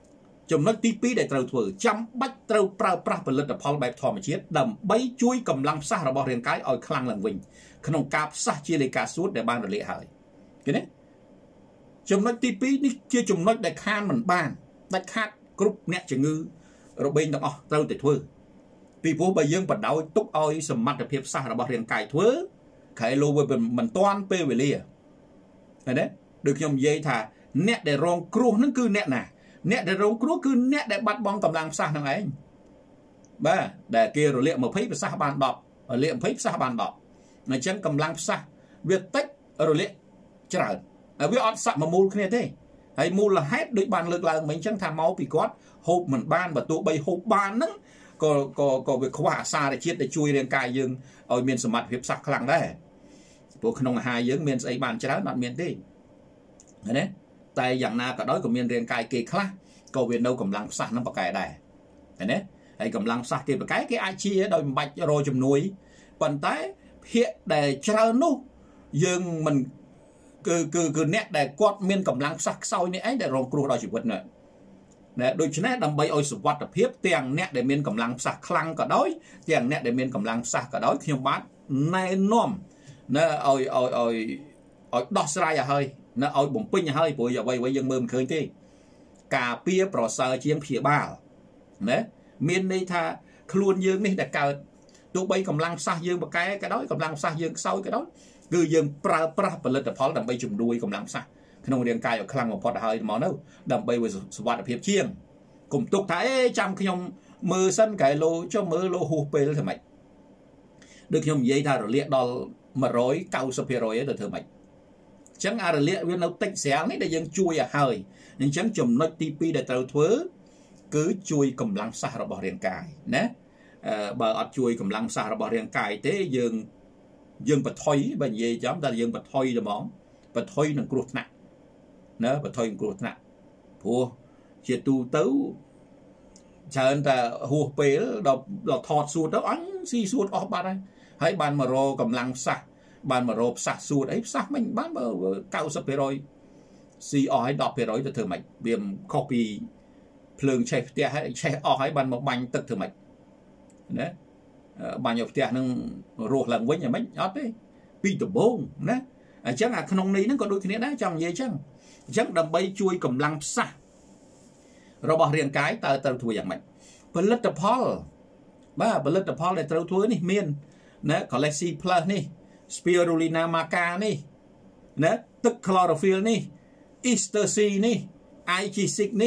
ចំណុចទីពីរដែលត្រូវធ្វើចាំបាច់ត្រូវប្រើប្រាស់ផលិតផលបែបធម្មជាតិដើម្បីជួយកម្លាំងផ្សះរបស់រាងកាយឲ្យខ្លាំងឡើងវិញក្នុងការផ្សះជាលេខាសួតដែលបានរលាកហើយឃើញទេចំណុចទីពីរនេះជាចំណុចដែលខានមិនបានដាច់ខាតគ្រប់អ្នកជំងឺរបេងទាំងអស់ត្រូវតែធ្វើពីព្រោះបើយើងបដោយទុកឲ្យសមត្ថភាពផ្សះរបស់រាងកាយធ្វើខែលោវាមិនតាន់ពេលវេលាឃើញទេដូចខ្ញុំនិយាយថាអ្នកដែលរងគ្រោះហ្នឹងគឺអ្នកណាអ្នកដែលរងគ្រោះគឺអ្នកដែលបាត់បង់កម្លាំងផ្សះហ្នឹងឯងបាទដែលគេរលាកยี่สิบផ្សះបានដប់រលាកยี่สิบផ្សះបានដប់អញ្ចឹងកម្លាំងផ្សះវាតិចរលាកច្រើនវាអត់ស័ក្តិមូលគ្នាទេហើយមូលហេតុដូចបានលើកឡើងមិញអញ្ចឹងថាមកពីគាត់ហូបមិនបានបើទោះបីហូបបានហ្នឹងក៏ក៏ក៏វាខ្វះអាសារជាតិដែលជួយរាងកាយយើងឲ្យមានសមត្ថភាពផ្សះខ្លាំងដែរព្រោះក្នុងអាហារយើងមានស្អីបានច្រើនអត់មានទេឃើញទេតែយ៉ាងណាក៏ដោយក៏មានរាងកាយគេខ្លះក៏វានៅកម្លាំងផ្សះនឹងបកកែដែរឃើញទេហើយកម្លាំងផ្សះគេបកកែគេអាចជាដោយមិនបាច់រកជំនួយប៉ុន្តែភាគដែលច្រើននោះយើងមិនគឺគឺគឺអ្នកដែលគាត់មានកម្លាំងផ្សះខ្សោយនេះឯងដែលរងគ្រោះដល់ជីវិតណាដូច្នេះដើម្បីឲ្យសុវត្ថិភាពទាំងអ្នកដែលមានកម្លាំងផ្សះខ្លាំងក៏ដោយទាំងអ្នកដែលមានកម្លាំងផ្សះក៏ដោយខ្ញុំបាទណែនាំណាឲ្យឲ្យឲ្យឲ្យដោះស្រាយឲ្យហើយណាឲ្យបំពេញឲ្យហើយព្រោះអ្វីអ្វីយើងមើលមិនឃើញទេការពារប្រសើរជាងព្យាបាលណាមានន័យថាខ្លួនយើងនេះដែលកើតទោះបីកម្លាំងផ្សះយើងបកកែក៏ដោយកម្លាំងផ្សះយើងខ្សោយក៏ដោយគឺយើងប្រើប្រាស់ផលិតផលដើម្បីជំនួយកម្លាំងផ្សះក្នុងរាងកាយឲ្យខ្លាំងបំផុតឲ្យមកនៅដើម្បីវាសុវត្ថិភាពជាងកុំទុកថាអេចាំខ្ញុំមើលសិនកែឡូចុះមើលលោហួសពេលធ្វើម៉េចដូចខ្ញុំនិយាយថារលាកដល់một trăm chín mươi phần trăm ឯទៅធ្វើម៉េចអញ្ចឹងអារលាកវានៅតិចស្រាលនេះដែលយើងជួយឲ្យហើយអញ្ចឹងចំណុចទីពីរដែលត្រូវធ្វើគឺជួយកម្លាំងផ្សះរបស់រាងកាយណាបើអត់ជួយកម្លាំងផ្សះរបស់រាងកាយទេយើងយើងបថុយបើនិយាយចំតែយើងបថុយតែហ្មងបថុយនឹងគ្រោះថ្នាក់ណាបថុយនឹងគ្រោះថ្នាក់ព្រោះជាទូទៅច្រើនតែហួសពេលដល់ដល់ថតសួតទៅអញស៊ីសួតអស់បាត់ហើយហើយបានមករកកម្លាំងផ្សះបានមករកផ្សះសួតអីផ្សះមិនបានបើ九十ភាគរយស៊ីអស់ហើយដប់ភាគរយទៅធ្វើម៉េចវាខុសពីភ្លើងឆេះផ្ទះហើយឆេះអស់ហើយបានមកបាញ់ទឹកធ្វើម៉េចណាបាញ់យកផ្ទះនឹងរស់ឡើងវិញហ្មងអត់ទេពីដំបូងណាអញ្ចឹងអាក្នុងនេះហ្នឹងក៏ដូចគ្នាដែរចង់និយាយអញ្ចឹងអញ្ចឹងដើម្បីជួយកម្លាំងផ្សះរបស់រាងកាយតើត្រូវធ្វើយ៉ាងម៉េចផលិតផលបាទផលិតផលដែលត្រូវធ្វើនេះមានណា Galaxy Plus នេះ Spirulina maca នេះណាទឹក Chlorophyll នេះ Ester C នេះ I G หก នេះ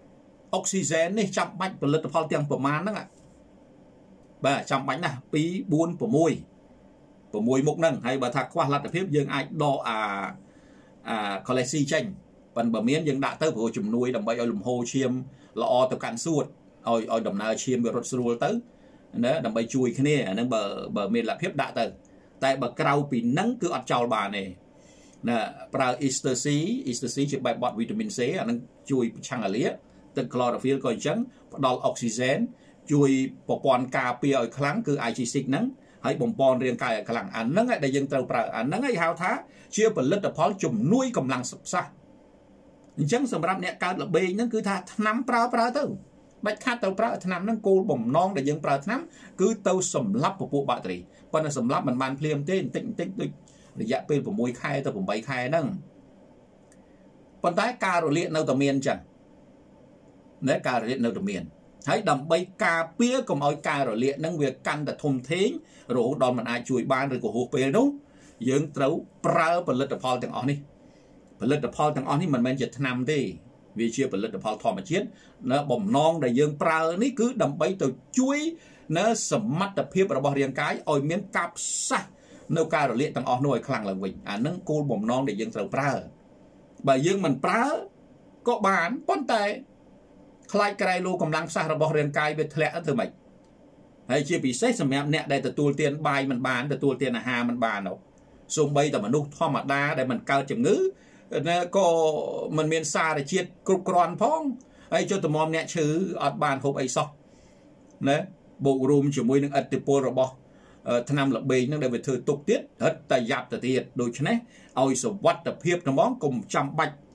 Oxygen នេះចាំបាច់ផលិតផលទាំងប្រមាណហ្នឹងបាទចាំបាច់ណាស់ពីរ បួន 6 6មុខហ្នឹងហើយបើថាខ្វះលទ្ធភាពយើងអាចដកអាអា Galaxy ចេញប៉ុន្តែបើមានយើងដាក់ទៅព្រោះជំនួយដើម្បីឲ្យលំហូរឈាមល្អទៅកាន់សួតឲ្យឲ្យដំណើរឈាមវារត់ស្រួលទៅណាដើម្បីជួយគ្នាអាហ្នឹងបើបើមានលទ្ធភាពដាក់ទៅតែបើក្រៅពីហ្នឹងគឺអត់ចោលបានទេណាប្រើ Ester C Ester C ជាបែបបត់វីតាមីន C អាហ្នឹងជួយប្រឆាំងអាលាទឹក Chlorophyll ក៏អញ្ចឹងផ្ដល់ Oxygen ជួយប្រព័ន្ធការពារឲ្យខ្លាំងគឺ I G หก ហ្នឹងហើយបំពន់រាងកាយឲ្យខ្លាំងអាហ្នឹងដែលយើងត្រូវប្រើអាហ្នឹងហើយហៅថាជាផលិតផលជំនួយកម្លាំងផ្សះអញ្ចឹងសម្រាប់អ្នកកើតល្បែងហ្នឹងគឺថាថ្នាំប្រើប្រើទៅបាច់ខាត់ទៅប្រើថ្នាំហ្នឹងគោលបំណងដែលយើងប្រើថ្នាំគឺទៅសម្លាប់ពពួកបាក់តេរីប៉ុន្តែសម្លាប់មិនបានភ្លាមទេបន្តិចបន្តិចដូចរយៈពេលsáuខែទៅeightខែហ្នឹងប៉ុន្តែការរលាកនៅតែមានអញ្ចឹងណាការរលាកនៅតែមានហើយដើម្បីការពារកុំឲ្យការរលាកហ្នឹងវាកាន់តែធំធេងរហូតដល់មិនអាចជួយបានឬក៏ហួសពេលនោះយើងត្រូវប្រើផលិតផលទាំងអស់នេះផលិតផលទាំងអស់នេះមិនមែនជាថ្នាំទេវាជាផលិតផលធម្មជាតិនៅបំណងដែលយើងប្រើនេះគឺដើម្បីទៅជួយនៅសមត្ថភាពរបស់រាងកាយឲ្យមានការផ្សះនៅការរលាកទាំងអស់នោះឲ្យខ្លាំងឡើងវិញអានឹងគោលបំណងដែលយើងត្រូវប្រើបើយើងមិនប្រើក៏បានប៉ុន្តែខ្លាចក្រែលោកម្លាំងផ្សះរបស់រាងកាយវាធ្លាក់ទៅម៉េចហើយជាពិសេសសម្រាប់អ្នកដែលទទួលទានបាយមិនបានទទួលទានអាហារមិនបាននោះសូម្បីតែមនុស្សធម្មតាដែលមិនកើតជំងឺក៏មិនមានសារជាតិគ្រប់គ្រាន់ផងហើយចុះតម្រាំអ្នកឈឺអត់បានហូបអីសោះណាបូករួមជាមួយនឹងឥទ្ធិពលរបស់ថ្នាំល្បែងហ្នឹងដែលវាធ្វើទុកទៀតហិតតែយ៉ាប់ទៅទៀតដូច្នេះឲ្យសុវត្ថិភាពហ្មងកុំចាំបាច់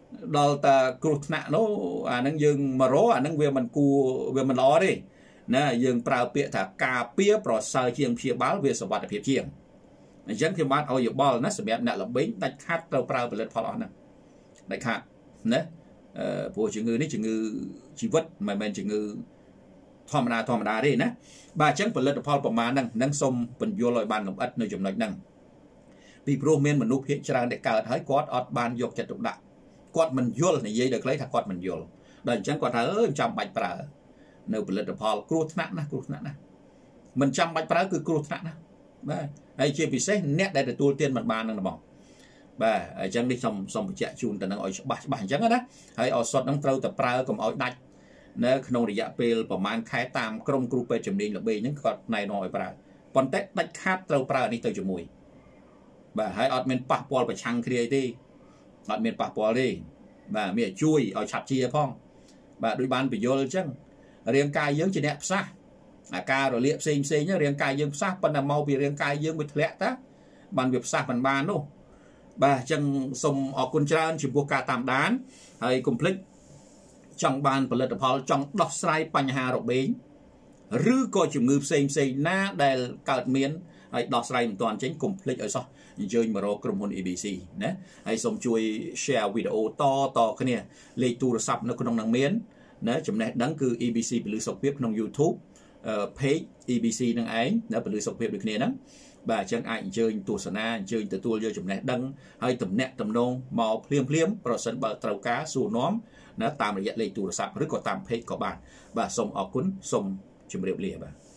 ដល់តាគ្រោះថ្នាក់នោះអានឹងយើងមករអានឹងវាមិនគួរវាមិនល្អទេណាយើងប្រើពាក្យថាការពារប្រសើរជាងព្យាបាលវាសុវត្ថិភាពជាងអញ្ចឹងខ្ញុំបានឲ្យយោបល់ណាសម្រាប់អ្នកល្បិញដាច់ខាតត្រូវប្រើផលិតផលអស់ហ្នឹងដាច់ខាតណាអឺព្រោះជំងឺនេះជំងឺជីវិតមិនមែនជំងឺធម្មតាធម្មតាទេណាបាទអញ្ចឹងផលិតផលប្រមាណហ្នឹងនឹងសូមបញ្យល់ឲ្យបានលម្អិតនៅចំណុចហ្នឹងពីព្រោះមានមនុស្សភាគច្រើនដែលកើតហើយគាត់អត់បានយកចិត្តទុកដាក់គាត់មិនយល់និយាយដល់ខ្លីថាគាត់មិនយល់ដល់អញ្ចឹងគាត់ថាអើយចាំបាច់ប្រើនៅផលិតផលគ្រោះថ្នាក់ណាគ្រោះថ្នាក់ណាមិនចាំបាច់ប្រើគឺគ្រោះថ្នាក់ណាបាទហើយជាពិសេសអ្នកដែលទទួលទានមិនបាននឹងបងបាទអញ្ចឹងនេះសូមសូមបញ្ជាក់ជូនទៅនឹងឲ្យច្បាស់ច្បាស់អញ្ចឹងណាហើយឱសថហ្នឹងត្រូវតែប្រើកុំឲ្យដាច់នៅក្នុងរយៈពេលប្រហែលខែតាមក្រុមគ្រូពេទ្យជំនាញល្បីហ្នឹងគាត់ណែនាំឲ្យប្រើប៉ុន្តែដាច់ខាតត្រូវប្រើនេះទៅជាមួយបាទហើយអត់មានប៉ះពាល់ប្រឆាំងគ្នាទេអត់មានប៉ះពាល់ទេបាទមានជួយឲ្យឆាប់ជាផងបាទដូចបានបញ្យល់អញ្ចឹងរាងកាយយើងជាអ្នកផ្សះអាការរលាកផ្សេងផ្សេងរាងកាយយើងផ្សះប៉ុន្តែមកពីរាងកាយយើងវាធ្លាក់តាបានវាផ្សះមិនបាននោះបាទអញ្ចឹងសូមអរគុណច្រើនចំពោះការតាមដានហើយកុំភ្លេចចង់បានផលិតផលចង់ដោះស្រាយបញ្ហារបេងឬក៏ជំងឺផ្សេងផ្សេងណាដែលកើតមានហើយដោះស្រាយមិនទាន់ចេញកុំភ្លេចឲ្យសោះអញ្ជើញមករកក្រុមហ៊ុន អេ ប៊ី ស៊ី ណាហើយសូមជួយ share វីដេអូតតគ្នាលេខទូរស័ព្ទនៅក្នុងនឹងមានណាចំណេះដឹងគឺ អេ ប៊ី ស៊ី ពលឺសុខភាពក្នុង YouTube page អេ ប៊ី ស៊ី នឹងឯងណាពលឺសុខភាពដូចគ្នាហ្នឹងបាទអញ្ចឹងអាចអញ្ជើញទស្សនាអញ្ជើញទទួលយកចំណេះដឹងហើយតំណាក់តំណងមកភ្លាមភ្លាមប្រសិនបើត្រូវការសួរនាំណាតាមរយៈលេខទូរស័ព្ទឬក៏តាម page ក៏បានបាទសូមអរគុណសូមជម្រាបលាបាទ